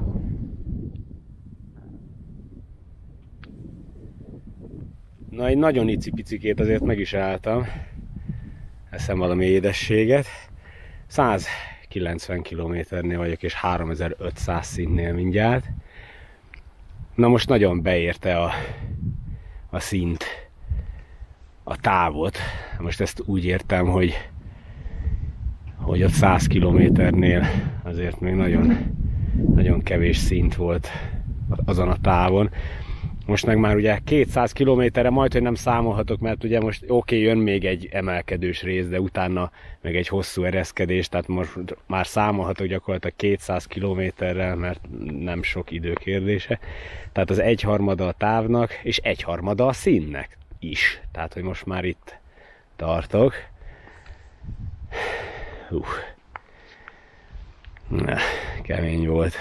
Na, egy nagyon icipicikét azért meg is álltam. Eszem valami édességet. száz kilencven kilométernél vagyok, és háromezer-ötszáz szintnél mindjárt. Na most nagyon beérte a, a szint, a távot. Most ezt úgy értem, hogy, hogy ott száz kilométernél azért még nagyon, nagyon kevés szint volt azon a távon. Most meg már ugye kétszáz kilométerre majd, hogy nem számolhatok, mert ugye most oké, okay, jön még egy emelkedős rész, de utána meg egy hosszú ereszkedés, tehát most már számolhatok gyakorlatilag kétszáz kilométerrel, mert nem sok idő kérdése. Tehát az egyharmada a távnak, és egyharmada a színnek is. Tehát, hogy most már itt tartok. Hú. Na, kemény volt.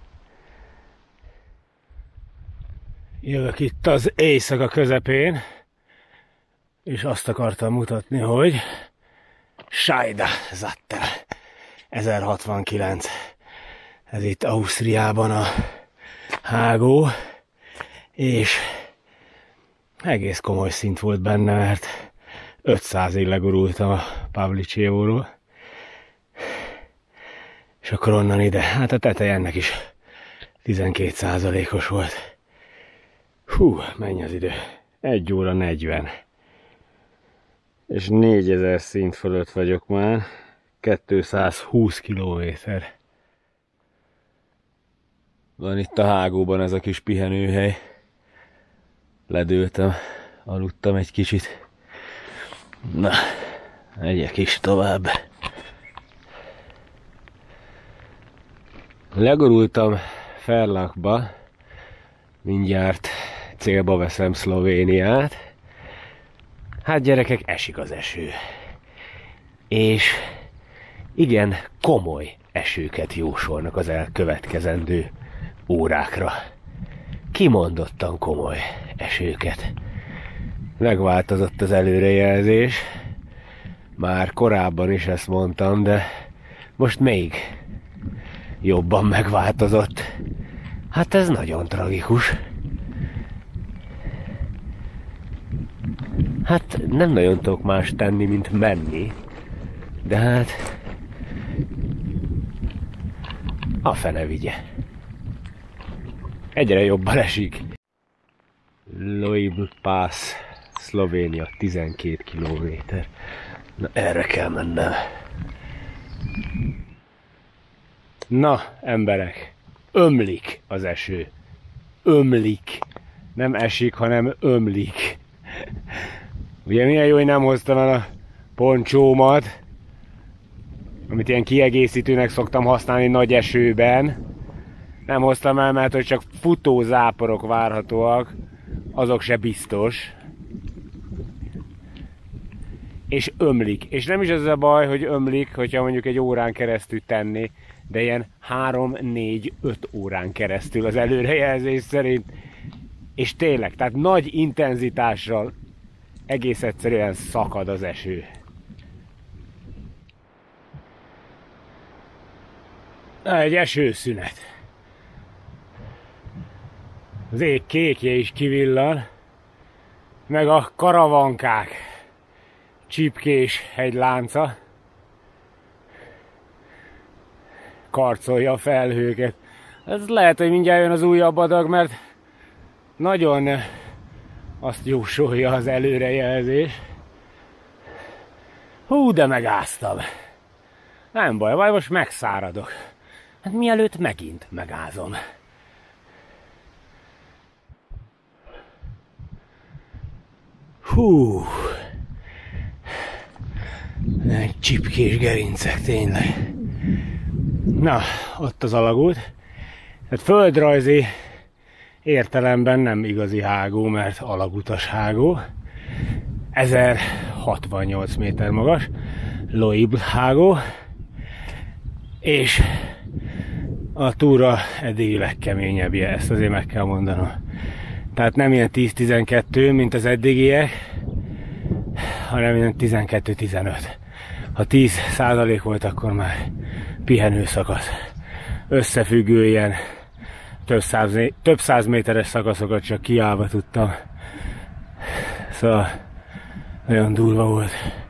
Jövök itt az éjszaka közepén, és azt akartam mutatni, hogy Sajda Zattel ezerhatvankilenc. Ez itt Ausztriában a Hágó, és egész komoly szint volt benne, mert ötszázig legurultam a Pavličevoról, és akkor onnan ide, hát a teteje ennek is tizenkét százalékos volt. Hú, menj az idő. egy óra negyven. És négyezer szint fölött vagyok már. kétszázhúsz kilométer. Van itt a Hágóban ez a kis pihenőhely. Ledőltem, aludtam egy kicsit. Na, megyek is tovább. Legurultam Ferlakba. Mindjárt célba veszem Szlovéniát. Hát gyerekek, esik az eső. És igen, komoly esőket jósolnak az elkövetkezendő órákra. Kimondottan komoly esőket. Megváltozott az előrejelzés. Már korábban is ezt mondtam, de most még jobban megváltozott. Hát ez nagyon tragikus. Hát nem nagyon tudok más tenni, mint menni. De hát... a fene vigye. Egyre jobban esik. Loibl Pass, Szlovénia, tizenkét kilométer. Na, erre kell mennem. Na, emberek, ömlik az eső. Ömlik. Nem esik, hanem ömlik. Ugye milyen jó, hogy nem hoztam el a poncsómat, amit ilyen kiegészítőnek szoktam használni nagy esőben. Nem hoztam el, mert hogy csak futó záporok várhatóak, azok se biztos. És ömlik. És nem is az a baj, hogy ömlik, hogyha mondjuk egy órán keresztül tenni, de ilyen három, négy, öt órán keresztül az előrejelzés szerint. És tényleg, tehát nagy intenzitással egész egyszerűen szakad az eső. Na, egy esőszünet. Az ég kékje is kivillan, meg a karavankák csipkés hegylánca karcolja a felhőket. Ez lehet, hogy mindjárt jön az újabb adag, mert nagyon azt jósolja az előrejelzés. Hú, de megáztam. Nem baj, vagy most megszáradok. Hát mielőtt megint megázom. Hú. Egy csipkés gerincek, tényleg. Na, ott az alagút. Hát földrajzi értelemben nem igazi hágó, mert alagutas hágó. ezerhatvannyolc méter magas. Loibl hágó. És a túra eddigi legkeményebbje, ezt azért meg kell mondanom. Tehát nem ilyen tíz-tizenkettő, mint az eddigiek, hanem ilyen tizenkettő-tizenöt. Ha tíz százalék volt, akkor már pihenő szakasz. Összefüggő ilyen több száz, több száz méteres szakaszokat csak kiállva tudtam. Szóval nagyon durva volt.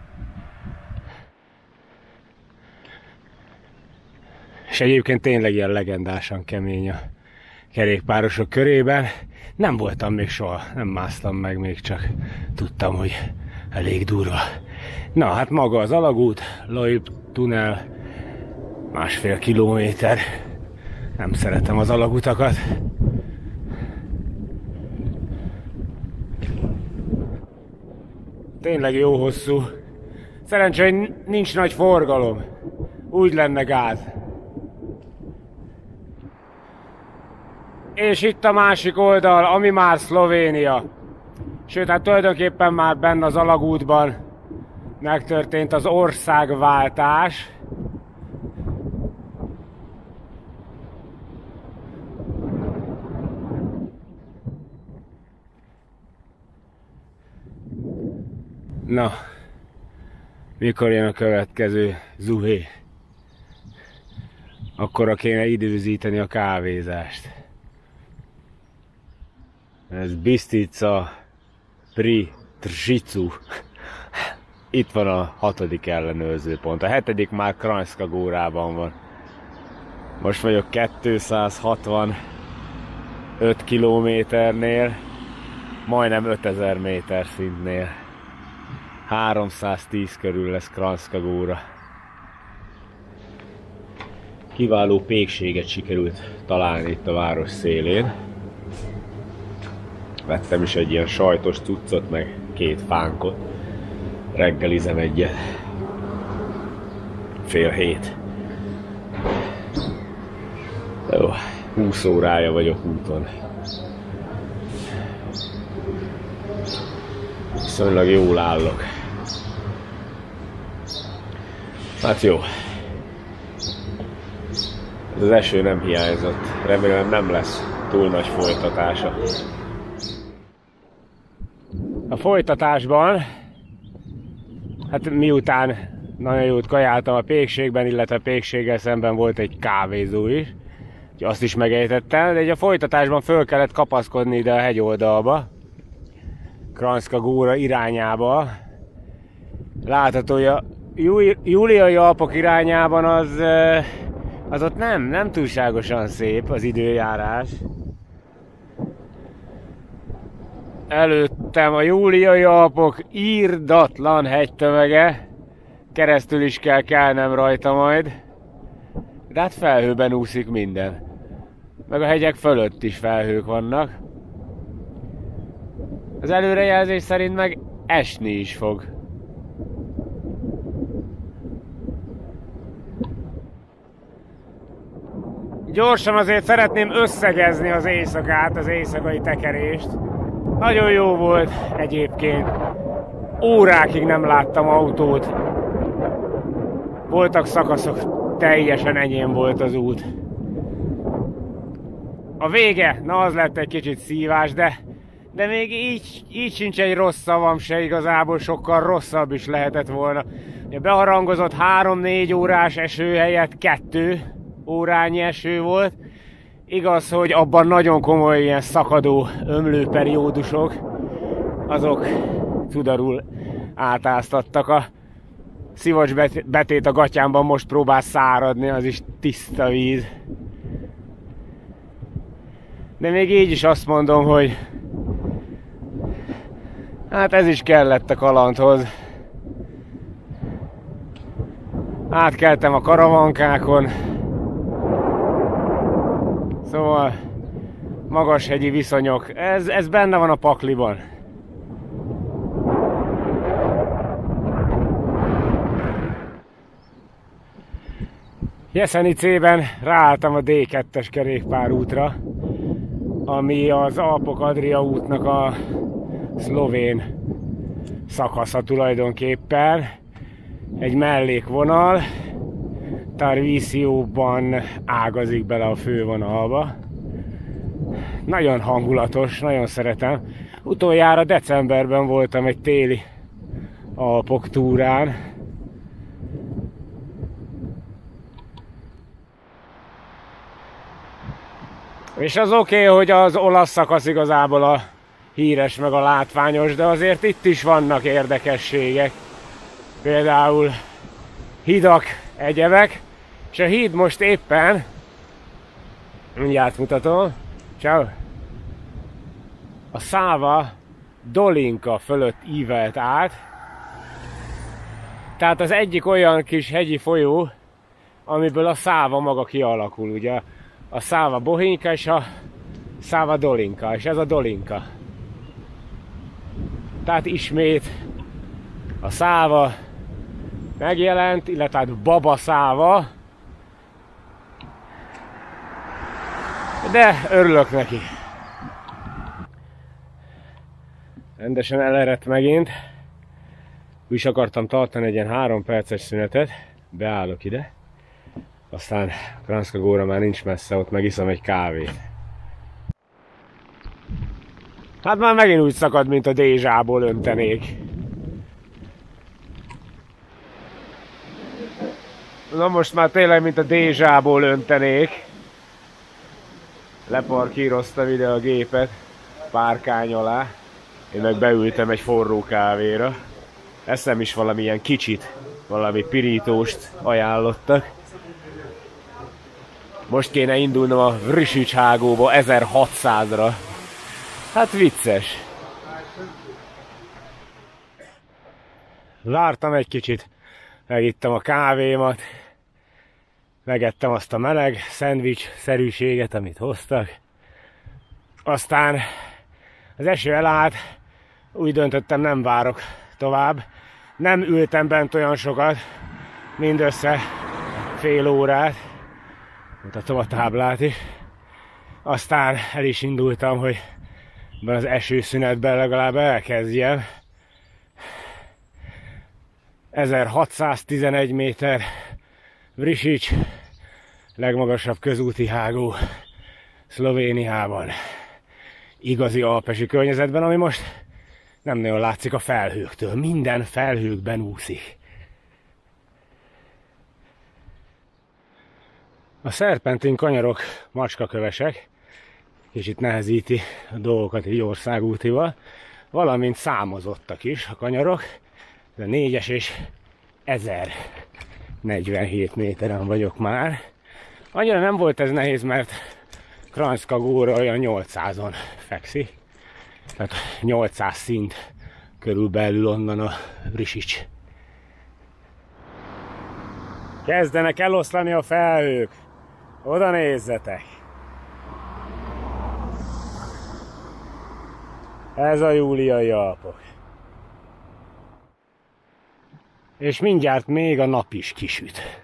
És egyébként tényleg ilyen legendásan kemény a kerékpárosok körében. Nem voltam még soha, nem másztam meg, még csak tudtam, hogy elég durva. Na, hát maga az alagút, Loibl tunnel, másfél kilométer. Nem szeretem az alagutakat. Tényleg jó hosszú. Szerencsé, hogy nincs nagy forgalom. Úgy lenne gáz. És itt a másik oldal, ami már Szlovénia. Sőt, hát tulajdonképpen már benne az alagútban megtörtént az országváltás. Na, mikor jön a következő zuhé? Akkora kéne időzíteni a kávézást. Ez Bistrica pri Tržicu. Itt van a hatodik ellenőrző pont. A hetedik már Kranjska Górában van. Most vagyok kétszázhatvanöt kilométernél, majdnem ötezer méter szintnél. háromszáztíz körül lesz Kranjska Góra. Kiváló pékséget sikerült találni itt a város szélén. Vettem is egy ilyen sajtos cuccot, meg két fánkot. Reggelizem egyet. Fél hét. Jó, húsz órája vagyok úton. Viszonylag jól állok. Hát jó. Ez az eső nem hiányzott. Remélem nem lesz túl nagy folytatása. A folytatásban, hát miután nagyon jót kajáltam a pékségben, illetve a pékséggel szemben volt egy kávézó is, úgyhogy azt is megejtettem, de egy a folytatásban föl kellett kapaszkodni ide a hegyoldalba. Kranjska Góra irányába. Látható, hogy a Juliai Alpok irányában az, az ott nem, nem túlságosan szép az időjárás. Előttem a Juliai Alpok írdatlan hegytömege, keresztül is kell kelnem rajta majd, de hát felhőben úszik minden. Meg a hegyek fölött is felhők vannak. Az előrejelzés szerint meg esni is fog. Gyorsan azért szeretném összegezni az éjszakát, az éjszakai tekerést. Nagyon jó volt egyébként. Órákig nem láttam autót. Voltak szakaszok, teljesen enyém volt az út. A vége, na az lett egy kicsit szívás, de, de még így, így sincs egy rossz szavam se, igazából sokkal rosszabb is lehetett volna. Beharangozott három-négy órás eső helyett kettő órányi eső volt. Igaz, hogy abban nagyon komoly ilyen szakadó, ömlő periódusok, azok cudarul átáztattak. A szivacs betét a gatyámban most próbál száradni, az is tiszta víz. De még így is azt mondom, hogy hát ez is kellett a kalandhoz. Átkeltem a karavankákon. Szóval magashegyi viszonyok, ez, ez benne van a pakliban. Jeszenicében ráálltam a dé kettes kerékpárútra, ami az Alpok-Adria útnak a szlovén szakasza tulajdonképpen. Egy mellékvonal, Tarvisio-ban ágazik bele a fővonalba. Nagyon hangulatos, nagyon szeretem. Utoljára decemberben voltam egy téli Alpok túrán. És az oké, okay, hogy az olasz szakasz igazából a híres meg a látványos, de azért itt is vannak érdekességek. Például hidak, egyebek, és a híd most éppen, mindjárt mutatom, ciao, a Sava Dolinka fölött ívelt át. Tehát az egyik olyan kis hegyi folyó, amiből a Sava maga kialakul, ugye a Sava Bohinka és a Sava Dolinka, és ez a Dolinka. Tehát ismét a Sava megjelent, illetve hát Baba Sava, de örülök neki. Rendesen elerett megint. Úgy is akartam tartani egy ilyen három perces szünetet, beállok ide, aztán Kranjska Góra már nincs messze, ott megiszom egy kávét. Hát már megint úgy szakad, mint a dézsából öntenék. Na most már tényleg, mint a dézsából öntenék. Leparkíroztam ide a gépet párkány alá. Én meg beültem egy forró kávéra. Eszem is valamilyen kicsit, valami pirítóst ajánlottak. Most kéne indulnom a Vršicágóba ezerhatszázra. Hát vicces. Vártam egy kicsit, megittem a kávémat, megettem azt a meleg szendvics-szerűséget, amit hoztak. Aztán az eső elállt, úgy döntöttem, nem várok tovább. Nem ültem bent olyan sokat, mindössze fél órát. Mutatom a táblát is. Aztán el is indultam, hogy ebben az esőszünetben legalább elkezdjem. ezerhatszáztizenegy méter Vršić, legmagasabb közúti hágó Szlovéniában. Igazi alpesi környezetben, ami most nem nagyon látszik a felhőktől. Minden felhőkben úszik. A szerpentin kanyarok macskakövesek, kicsit nehezíti a dolgokat egy országútival. valamint számozottak is a kanyarok. A négyes és ezernegyvenhét méteren vagyok már. Annyira nem volt ez nehéz, mert Kranjska Góra olyan nyolcszázon fekszik. Tehát nyolcszáz szint körülbelül onnan a Risics. Kezdenek eloszlani a felhők. Oda nézzetek! Ez a júliai Alpok. És mindjárt még a nap is kisüt.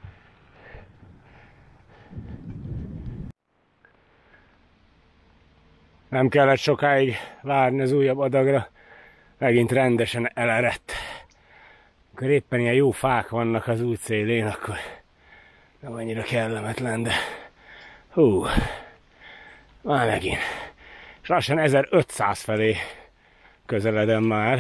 Nem kellett sokáig várni az újabb adagra. Megint rendesen elerett. Akkor éppen ilyen jó fák vannak az út szélén, akkor nem annyira kellemetlen, de hú, már megint. És lassan ezerötszáz felé közeledem már.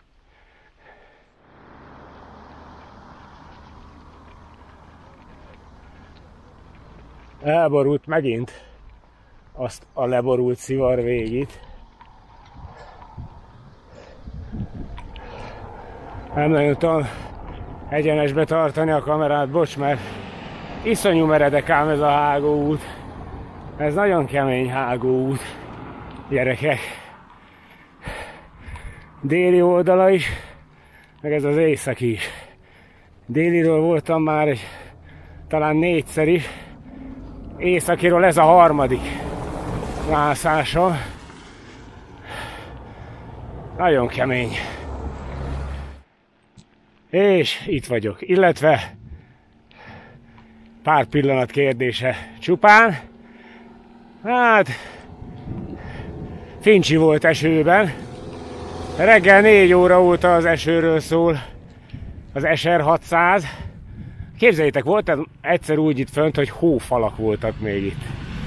Elborult megint azt a leborult szivar végét. Nem nagyon tudom egyenesbe tartani a kamerát, bocs, mert iszonyú meredek ám ez a hágóút. Ez nagyon kemény hágóút, gyerekek. Déli oldala is, meg ez az északi is. Déliről voltam már egy, talán négyszer is. Északiról ez a harmadik mászásom. Nagyon kemény. És itt vagyok, illetve pár pillanat kérdése csupán. Hát, Fincsi volt esőben. Reggel négy óra óta az esőről szól az es er hatszáz. Képzeljétek, volt egyszer úgy itt fönt, hogy hófalak voltak még itt.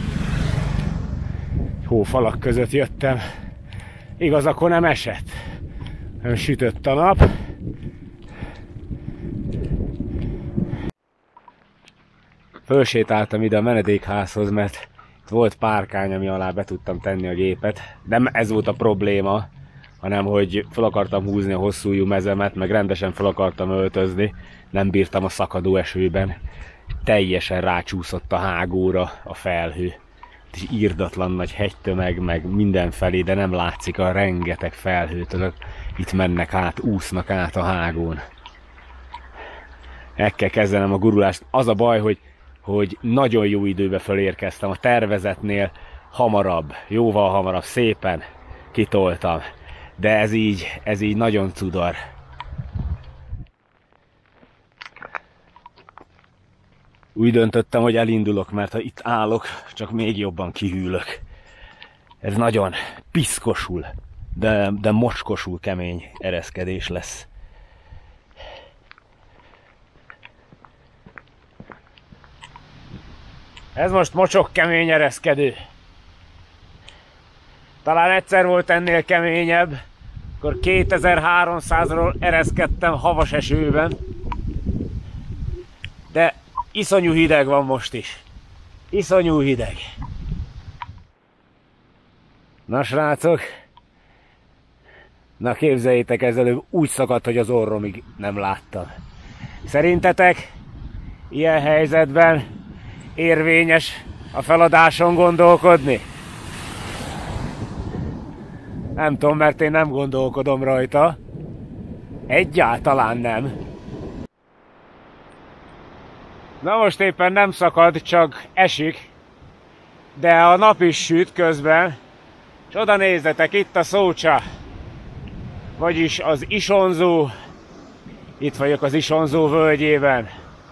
Hófalak között jöttem. Igaz, akkor nem esett. Nem sütött a nap. Fölsétáltam ide a menedékházhoz, mert itt volt párkány, ami alá be tudtam tenni a gépet. Nem ez volt a probléma, hanem hogy fel akartam húzni a hosszújú mezemet, meg rendesen fel akartam öltözni. Nem bírtam a szakadó esőben. Teljesen rácsúszott a hágóra a felhő. És írdatlan nagy hegytömeg, meg mindenfelé, de nem látszik a rengeteg felhőt. Azok itt mennek át, úsznak át a hágón. Meg kell kezdenem a gurulást. Az a baj, hogy, hogy nagyon jó időbe fölérkeztem. A tervezetnél hamarabb, jóval hamarabb, szépen kitoltam. De ez így, ez így nagyon cudar. Úgy döntöttem, hogy elindulok, mert ha itt állok, csak még jobban kihűlök. Ez nagyon piszkosul, de, de mocskosul kemény ereszkedés lesz. Ez most mocsok kemény ereszkedő. Talán egyszer volt ennél keményebb, akkor kétezer-háromszázról ereszkedtem havas esőben. De iszonyú hideg van most is. Iszonyú hideg. Na srácok, na képzeljétek, ez előbb úgy szakadt, hogy az orromig nem láttam. Szerintetek ilyen helyzetben érvényes a feladáson gondolkodni? Nem tudom, mert én nem gondolkodom rajta. Egyáltalán nem. Na most éppen nem szakad, csak esik. De a nap is süt közben. És oda nézzetek, itt a Szócsa. Vagyis az Isonzó. Itt vagyok az Isonzó völgyében.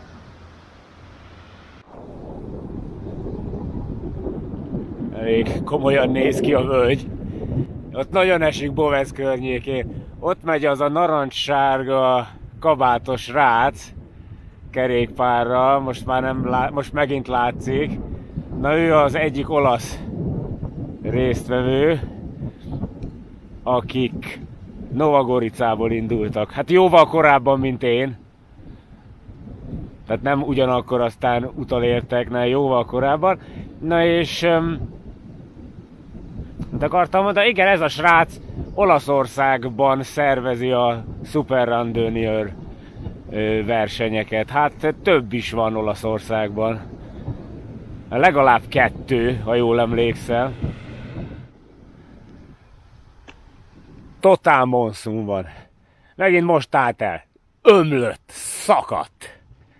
Elég komolyan néz ki a völgy. Ott nagyon esik Bovec környékén. Ott megy az a narancssárga kabátos rác kerékpárral, most már nem lá- most megint látszik. Na ő az egyik olasz résztvevő, akik Nova Goricából indultak. Hát jóval korábban, mint én. Tehát nem ugyanakkor aztán utolértek, ne jóval korábban. Na és... Um, de akartam mondani, igen, ez a srác Olaszországban szervezi a Super Randonneur versenyeket. Hát több is van Olaszországban. Legalább kettő, ha jól emlékszel. Totál monszun van. Megint most állt el. Ömlött, szakadt.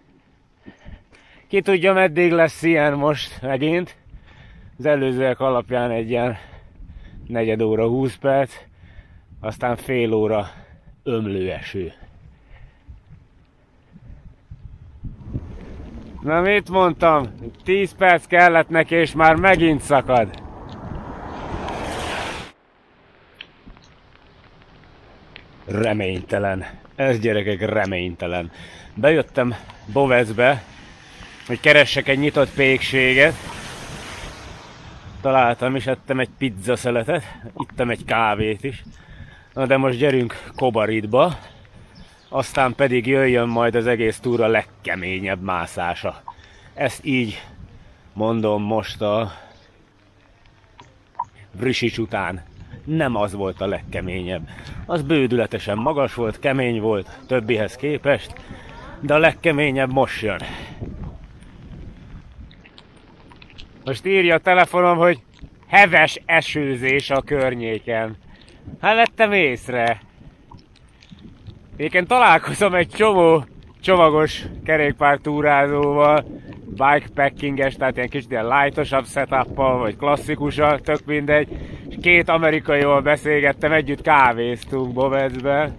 Ki tudja, meddig lesz ilyen most megint. Az előzőek alapján egy ilyen negyed óra, húsz perc. Aztán fél óra ömlő eső. Na mit mondtam? tíz perc kellett neki, és már megint szakad. Reménytelen. Ez, gyerekek, reménytelen. Bejöttem Bovecbe, hogy keressek egy nyitott pékséget. Találtam és ettem egy pizzaszeletet, ittem egy kávét is. Na de most gyerünk Kobaridba, aztán pedig jöjjön majd az egész túra legkeményebb mászása. Ezt így mondom most a Vrisics után. Nem az volt a legkeményebb. Az bődületesen magas volt, kemény volt többihez képest, de a legkeményebb most jön. Most írja a telefonom, hogy heves esőzés a környéken. Hát vettem észre. Éken találkozom egy csomó csomagos kerékpártúrázóval, bikepackinges, tehát ilyen kicsit ilyen lightosabb setuppal, vagy klasszikussal, tök mindegy. És két amerikaival beszélgettem, együtt kávéztunk Bovecbe.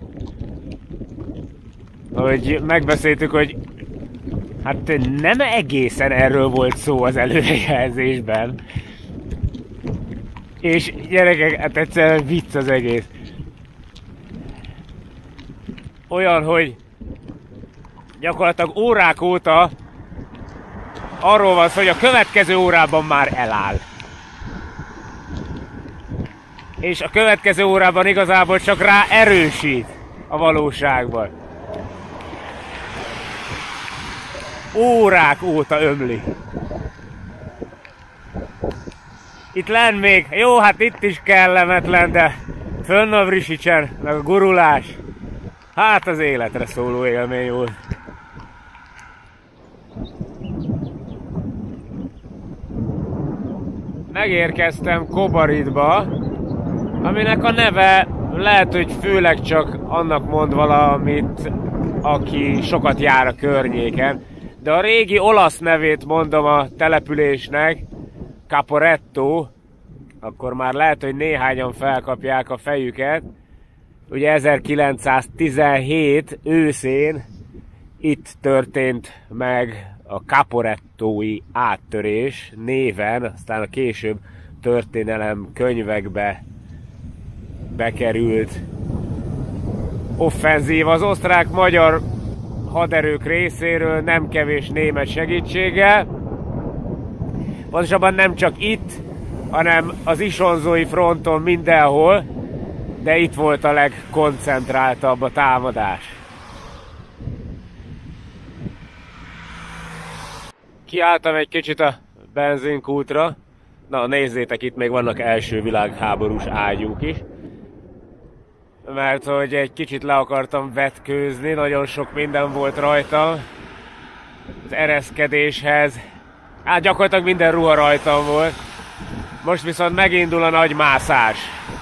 Hogy megbeszéltük, hogy hát nem egészen erről volt szó az előrejelzésben. És gyerekek, hát egyszerűen vicc az egész. Olyan, hogy gyakorlatilag órák óta arról van szó, hogy a következő órában már eláll. És a következő órában igazából csak rá erősít a valóságban. Órák óta ömli. Itt lenn még, jó, hát itt is kellemetlen, de fönn a Vrisicsen, meg a gurulás. Hát az életre szóló élmény volt. Megérkeztem Kobaridba, aminek a neve lehet, hogy főleg csak annak mond valamit, aki sokat jár a környéken. De a régi olasz nevét mondom a településnek, Caporetto, akkor már lehet, hogy néhányan felkapják a fejüket. Ugye ezerkilencszáztizenhét őszén itt történt meg a Caporettói áttörés néven, aztán a később történelem könyvekbe bekerült offenzív az osztrák-magyar haderők részéről, nem kevés német segítséggel. Pontosabban nem csak itt, hanem az isonzói fronton mindenhol, de itt volt a legkoncentráltabb a támadás. Kiálltam egy kicsit a benzinkútra. Na nézzétek, itt még vannak első világháborús ágyúk is. Mert hogy egy kicsit le akartam vetkőzni, nagyon sok minden volt rajtam. Az ereszkedéshez. Hát gyakorlatilag minden ruha rajtam volt. Most viszont megindul a nagy mászás.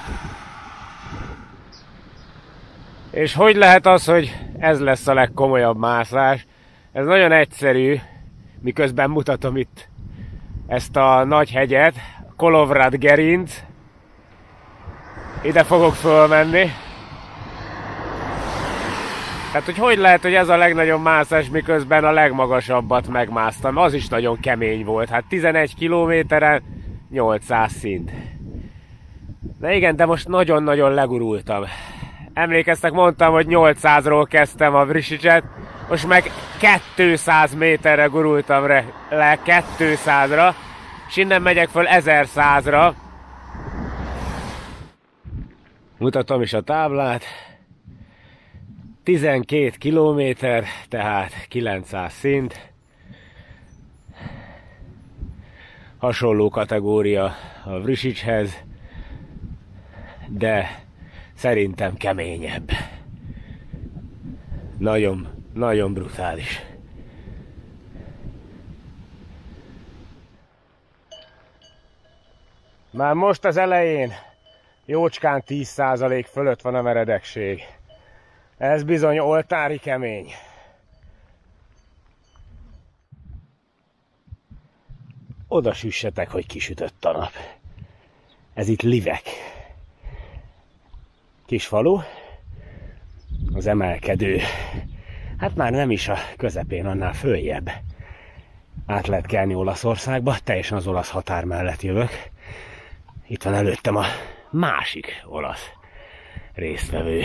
És hogy lehet az, hogy ez lesz a legkomolyabb mászás? Ez nagyon egyszerű, miközben mutatom itt ezt a nagy hegyet, Kolovrad Gerinc. Ide fogok fölmenni. Tehát, hogy hogy lehet, hogy ez a legnagyobb mászás, miközben a legmagasabbat megmásztam. Az is nagyon kemény volt. Hát tizenegy kilométeren nyolcszáz szint. Na igen, de most nagyon-nagyon legurultam. Emlékeztek, mondtam, hogy nyolcszázról kezdtem a Vrisicset, most meg kétszáz méterre gurultam le, kétszázra, és innen megyek föl ezerszázra. Mutatom is a táblát. tizenkét kilométer, tehát kilencszáz szint. Hasonló kategória a Vrisicshez, de szerintem keményebb. Nagyon, nagyon brutális. Már most az elején jócskán tíz százalék fölött van a meredekség. Ez bizony oltári kemény. Oda süssetek, hogy kisütött a nap. Ez itt Livek. Kis falu. Az emelkedő. Hát már nem is a közepén, annál följebb. Át lehet kelni Olaszországba, teljesen az olasz határ mellett jövök. Itt van előttem a másik olasz résztvevő.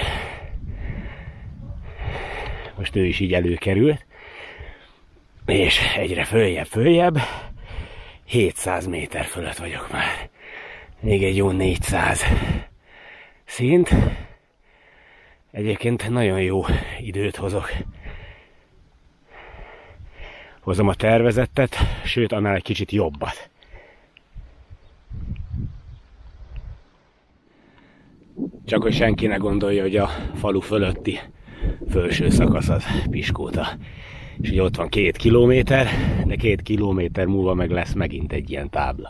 Most ő is így előkerült. És egyre följebb, följebb. hétszáz méter fölött vagyok már. Még egy jó négyszáz szint. Egyébként nagyon jó időt hozok. Hozom a tervezettet, sőt annál egy kicsit jobbat. Csak hogy senki ne gondolja, hogy a falu fölötti felső szakasz az Piskóta. És ugye ott van két kilométer, de két kilométer múlva meg lesz megint egy ilyen tábla.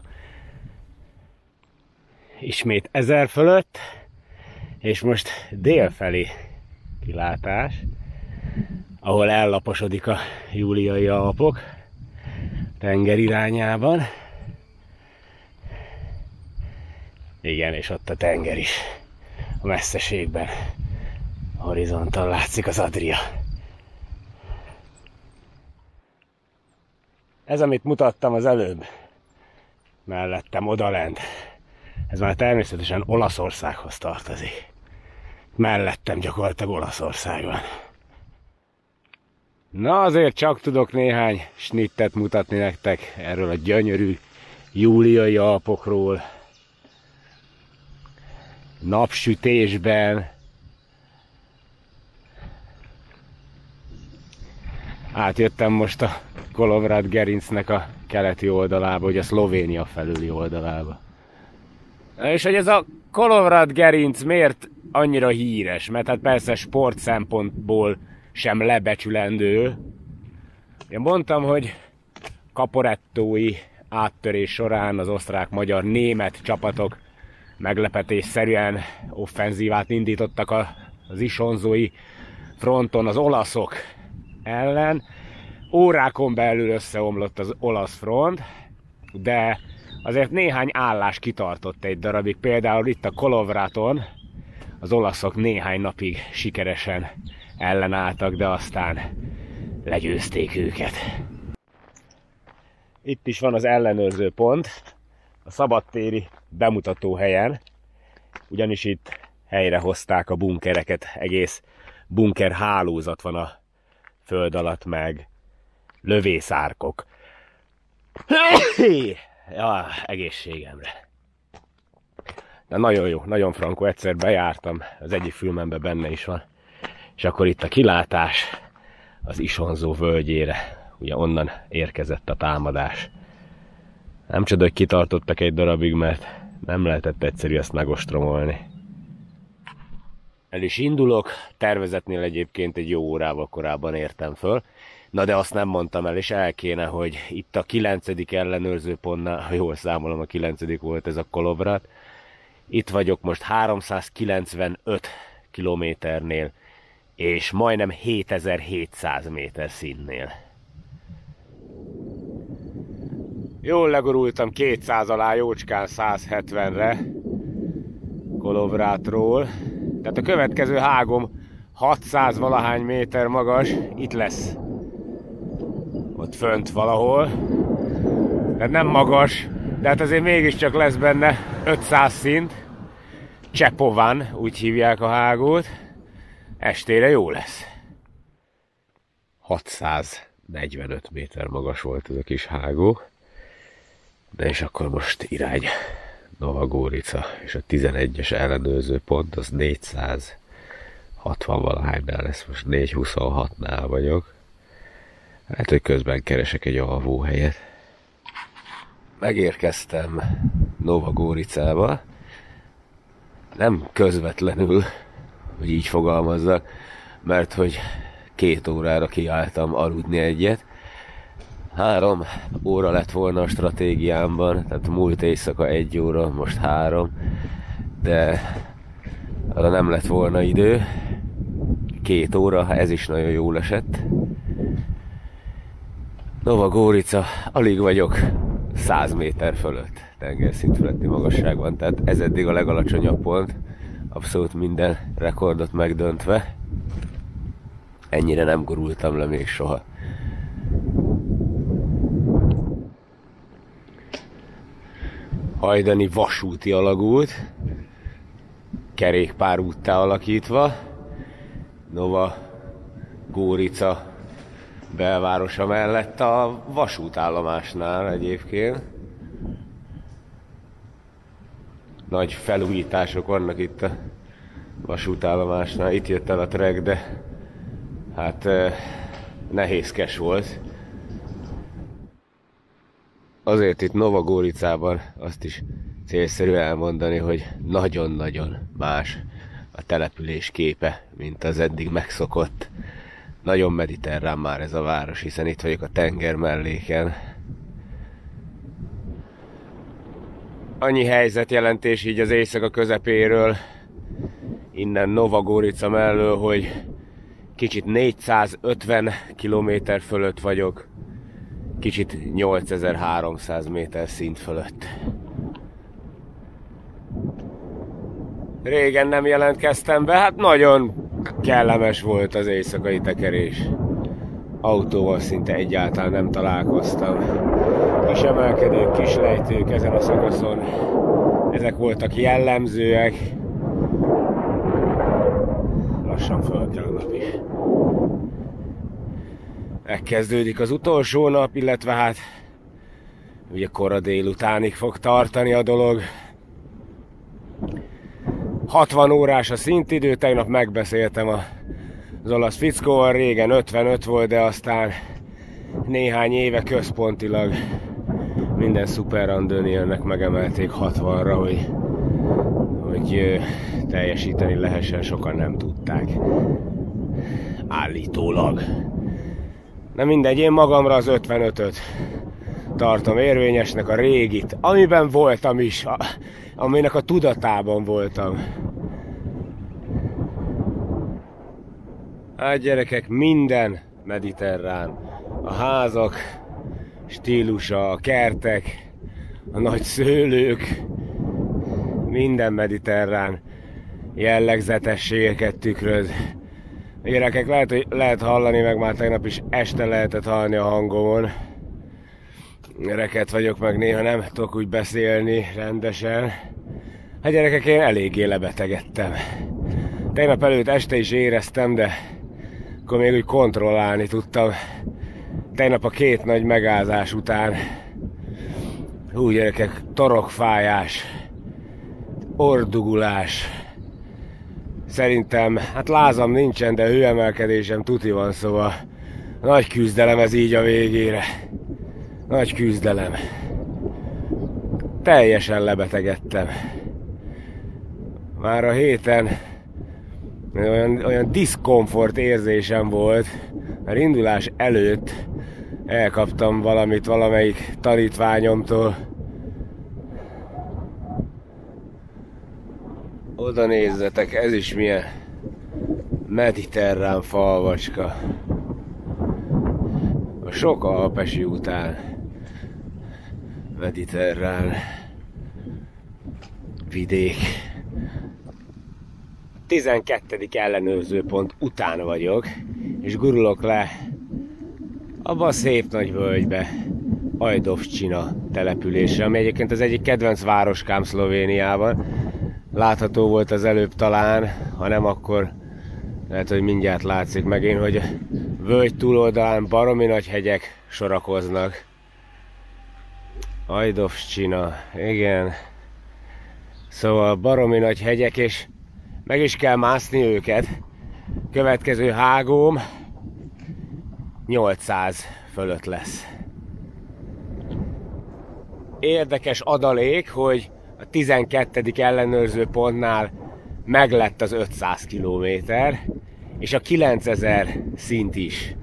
Ismét ezer fölött, és most délfelé kilátás, ahol ellaposodik a Júliai Alpok tenger irányában. Igen, és ott a tenger is a messzeségben. A horizonton látszik az Adria. Ez, amit mutattam az előbb, mellettem odalent, ez már természetesen Olaszországhoz tartozik. Mellettem gyakorlatilag Olaszország van. Na azért csak tudok néhány snittet mutatni nektek erről a gyönyörű Júliai Alpokról. Napsütésben. Átjöttem most a Kolovrat gerincnek a keleti oldalába, ugye a Szlovénia felüli oldalába. És hogy ez a Kolovrat gerinc miért annyira híres? Mert hát persze sport szempontból sem lebecsülendő. Én mondtam, hogy Caporettói áttörés során az osztrák-magyar-német csapatok meglepetésszerűen offenzívát indítottak az isonzói fronton az olaszok ellen. Órákon belül összeomlott az olasz front, de azért néhány állás kitartott egy darabig. Például itt a Kolovraton az olaszok néhány napig sikeresen ellenálltak, de aztán legyőzték őket. Itt is van az ellenőrző pont, a szabadtéri bemutató helyen, ugyanis itt helyre hozták a bunkereket, egész bunker hálózat van a föld alatt, meg lövészárkok. Ja, egészségemre. De nagyon jó, nagyon frankó, egyszer bejártam, az egyik filmemben benne is van. És akkor itt a kilátás az Isonzó völgyére, ugye onnan érkezett a támadás. Nem csoda, hogy kitartottak egy darabig, mert nem lehetett egyszerű ezt megostromolni. El is indulok, tervezetnél egyébként egy jó órával korábban értem föl. Na de azt nem mondtam el, és el kéne, hogy itt a kilencedik ellenőrző pontnál, ha jól számolom, a kilencedik volt ez a Kolovrat. Itt vagyok most háromszázkilencvenöt kilométernél, és majdnem hétezer-hétszáz méter szintnél. Jól legorultam kétszáz alá, jócskán száz hetvenre Kolovrátról. Tehát a következő hágom hatszáz valahány méter magas, itt lesz. Ott fönt valahol. Tehát nem magas, de hát azért mégiscsak lesz benne ötszáz szint. Csepovan, úgy hívják a hágót. Estére jó lesz. hatszáznegyvenöt méter magas volt ez a kis hágó. De és akkor most irány Nova Gorica, és a tizenegyes ellenőrző pont az négyszázhatvan valahánynál lesz, most négyszázhuszonhatnál vagyok. Hát, hogy közben keresek egy alvóhelyet. Megérkeztem Nova Goricába. Nem közvetlenül, hogy így fogalmazzak, mert hogy két órára kiálltam aludni egyet. Három óra lett volna a stratégiámban, tehát múlt éjszaka egy óra, most három, de arra nem lett volna idő. Két óra, ez is nagyon jól esett. Nova Gorica, alig vagyok száz méter fölött, tengerszint fölötti magasságban, tehát ez eddig a legalacsonyabb pont, abszolút minden rekordot megdöntve. Ennyire nem gurultam le még soha. Hajdani vasúti alagút, kerékpárúttá alakítva, Nova Gorica belvárosa mellett a vasútállomásnál egyébként. Nagy felújítások vannak itt a vasútállomásnál, itt jött el a trek, de hát nehézkes volt. Azért itt Nova Goricában azt is célszerű elmondani, hogy nagyon-nagyon más a település képe, mint az eddig megszokott. Nagyon mediterrán már ez a város, hiszen itt vagyok a tenger melléken. Annyi helyzetjelentés így az éjszaka közepéről, innen Nova Gorica mellől, hogy kicsit négyszázötven kilométer fölött vagyok, kicsit nyolcezer-háromszáz méter szint fölött. Régen nem jelentkeztem be, hát nagyon kellemes volt az éjszakai tekerés. Autóval szinte egyáltalán nem találkoztam. Kis emelkedők, kis lejtők ezen a szakaszon, ezek voltak jellemzőek. Lassan föl kell a nap is. Megkezdődik az utolsó nap, illetve hát ugye kora délutánig fog tartani a dolog. hatvan órás a szintidő, tegnap megbeszéltem az olasz fickóval, régen ötvenöt volt, de aztán néhány éve központilag minden Super Randonniernek megemelték hatvanra, hogy, hogy teljesíteni lehessen, sokan nem tudták. Állítólag. Na mindegy, én magamra az ötvenötöt tartom érvényesnek, a régit, amiben voltam is, a, aminek a tudatában voltam. Hát gyerekek, minden mediterrán. A házak stílusa, a kertek, a nagy szőlők, minden mediterrán jellegzetességeket tükröz. Gyerekek, lehet, hogy lehet hallani, meg már tegnap is este lehetett hallani a hangomon. Reket vagyok, meg néha nem tudok úgy beszélni rendesen. Hát gyerekek, én eléggé lebetegedtem. Tegnap előtt este is éreztem, de akkor még úgy kontrollálni tudtam. Tegnap a két nagy megázás után. Hú, gyerekek, torokfájás, orrdugulás. Szerintem, hát lázam nincsen, de hőemelkedésem tuti van, szóval nagy küzdelem ez így a végére. Nagy küzdelem. Teljesen lebetegedtem. Már a héten olyan, olyan diszkomfort érzésem volt, mert indulás előtt elkaptam valamit valamelyik tanítványomtól. Oda nézzetek, ez is milyen mediterrán falvacska. A sok alpesi után mediterrán vidék. tizenkettedik ellenőrzőpont után vagyok, és gurulok le abba a szép nagy völgybe, Ajdovščina településre, ami egyébként az egyik kedvenc városkám Szlovéniában. Látható volt az előbb talán, ha nem, akkor lehet, hogy mindjárt látszik megint, hogy a völgy túloldalán baromi nagy hegyek sorakoznak. Ajdovščina, igen. Szóval baromi nagy hegyek, és meg is kell mászni őket. Következő hágóm nyolcszáz fölött lesz. Érdekes adalék, hogy a tizenkettedik ellenőrző pontnál meglett az ötszáz kilométer, és a kilencezer szint is.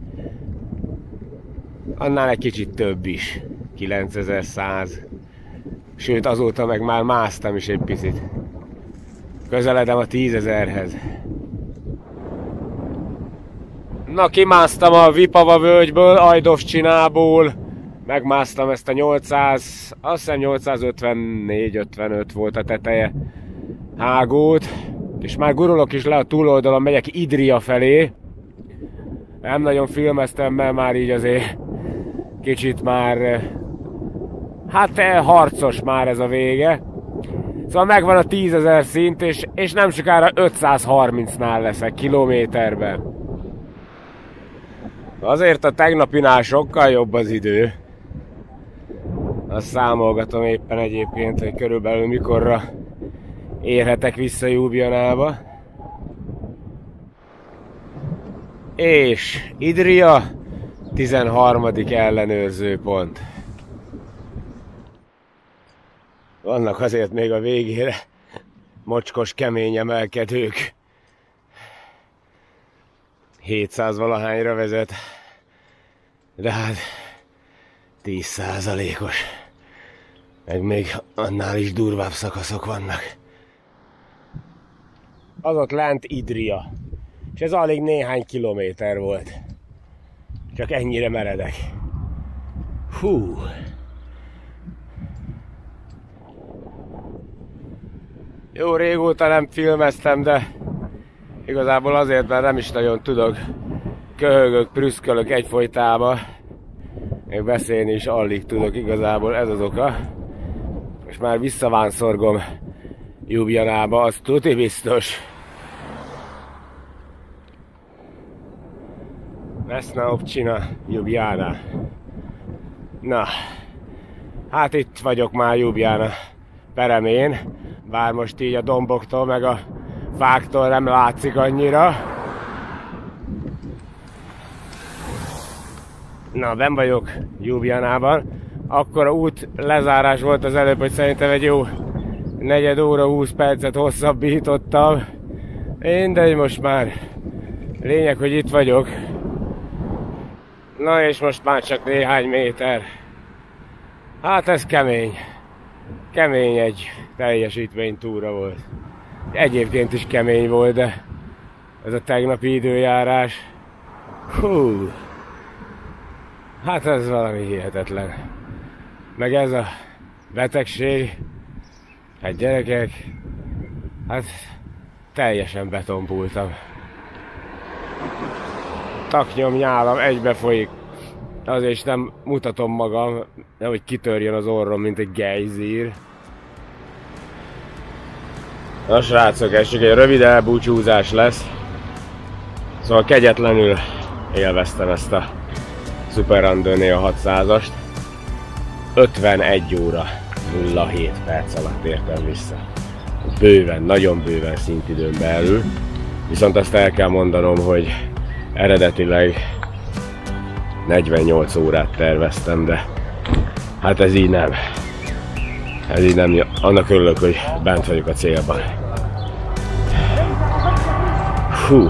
Annál egy kicsit több is. kilencezer-száz. Sőt, azóta meg már másztam is egy picit. Közeledem a tízezerhez. Na, kimásztam a Vipava völgyből, Ajdovcsinából. Megmásztam ezt a nyolcszáz, azt hiszem nyolcszázötvennégy ötvenöt volt a teteje hágót. És már gurulok is le a túloldalon, megyek Idrija felé. Nem nagyon filmeztem, mert már így azért kicsit már, hát harcos már ez a vége. Szóval megvan a tízezer szint, és, és nem sokára ötszázharmincnál leszek kilométerben. Azért a tegnapinál sokkal jobb az idő. Azt számolgatom éppen egyébként, hogy körülbelül mikorra érhetek vissza Ljubljanába. És Idrija, tizenharmadik ellenőrző pont. Vannak azért még a végére mocskos, kemény emelkedők. hétszáz valahányra vezet, de hát tíz százalékos. Meg még annál is durvább szakaszok vannak. Az ott lent Idrija. És ez alig néhány kilométer volt. Csak ennyire meredek. Hú. Jó régóta nem filmeztem, de igazából azért, mert nem is nagyon tudok. Köhögök, prüszkölök egyfolytában. Még beszélni is alig tudok igazából, ez az oka. És már visszavánszorgom Ljubljanába, az tuti biztos. Vesna Obcsina, Ljubljana. Na, hát itt vagyok már Ljubljana peremén, bár most így a domboktól meg a fáktól nem látszik annyira. Na, benn vagyok Ljubljanában. Akkor a út lezárás volt az előbb, hogy szerintem egy jó negyed óra, húsz percet hosszabbítottam. Mindegy, most már lényeg, hogy itt vagyok. Na és most már csak néhány méter. Hát ez kemény. Kemény egy teljesítménytúra volt. Egyébként is kemény volt, de ez a tegnapi időjárás. Hú. Hát ez valami hihetetlen. Meg ez a betegség. Hát gyerekek, hát teljesen betonpultam. Taknyom, nyálam egybe folyik. Azért is nem mutatom magam, nehogy kitörjön az orrom, mint egy gejzír. Na srácok, ez csak egy rövid elbúcsúzás lesz. Szóval kegyetlenül élveztem ezt a Super Randonnée hatszázast. ötvenegy óra nulla hét perc alatt értem vissza. Bőven, nagyon bőven szintidőn belül. Viszont azt el kell mondanom, hogy eredetileg negyvennyolc órát terveztem, de hát ez így nem. Ez így nem. Annak örülök, hogy bent vagyok a célban. Hú.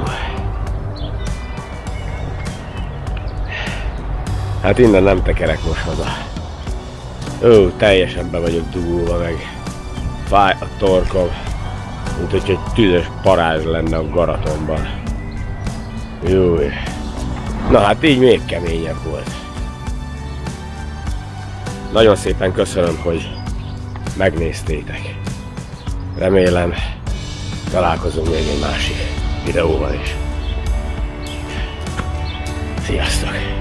Hát innen nem tekerek most haza. Ó, teljesen be vagyok dugulva, meg fáj a torkom, mint hogy egy tüzes parázs lenne a garatomban. Jó. Na hát így még keményebb volt. Nagyon szépen köszönöm, hogy megnéztétek. Remélem találkozunk még egy másik videóval is. Sziasztok!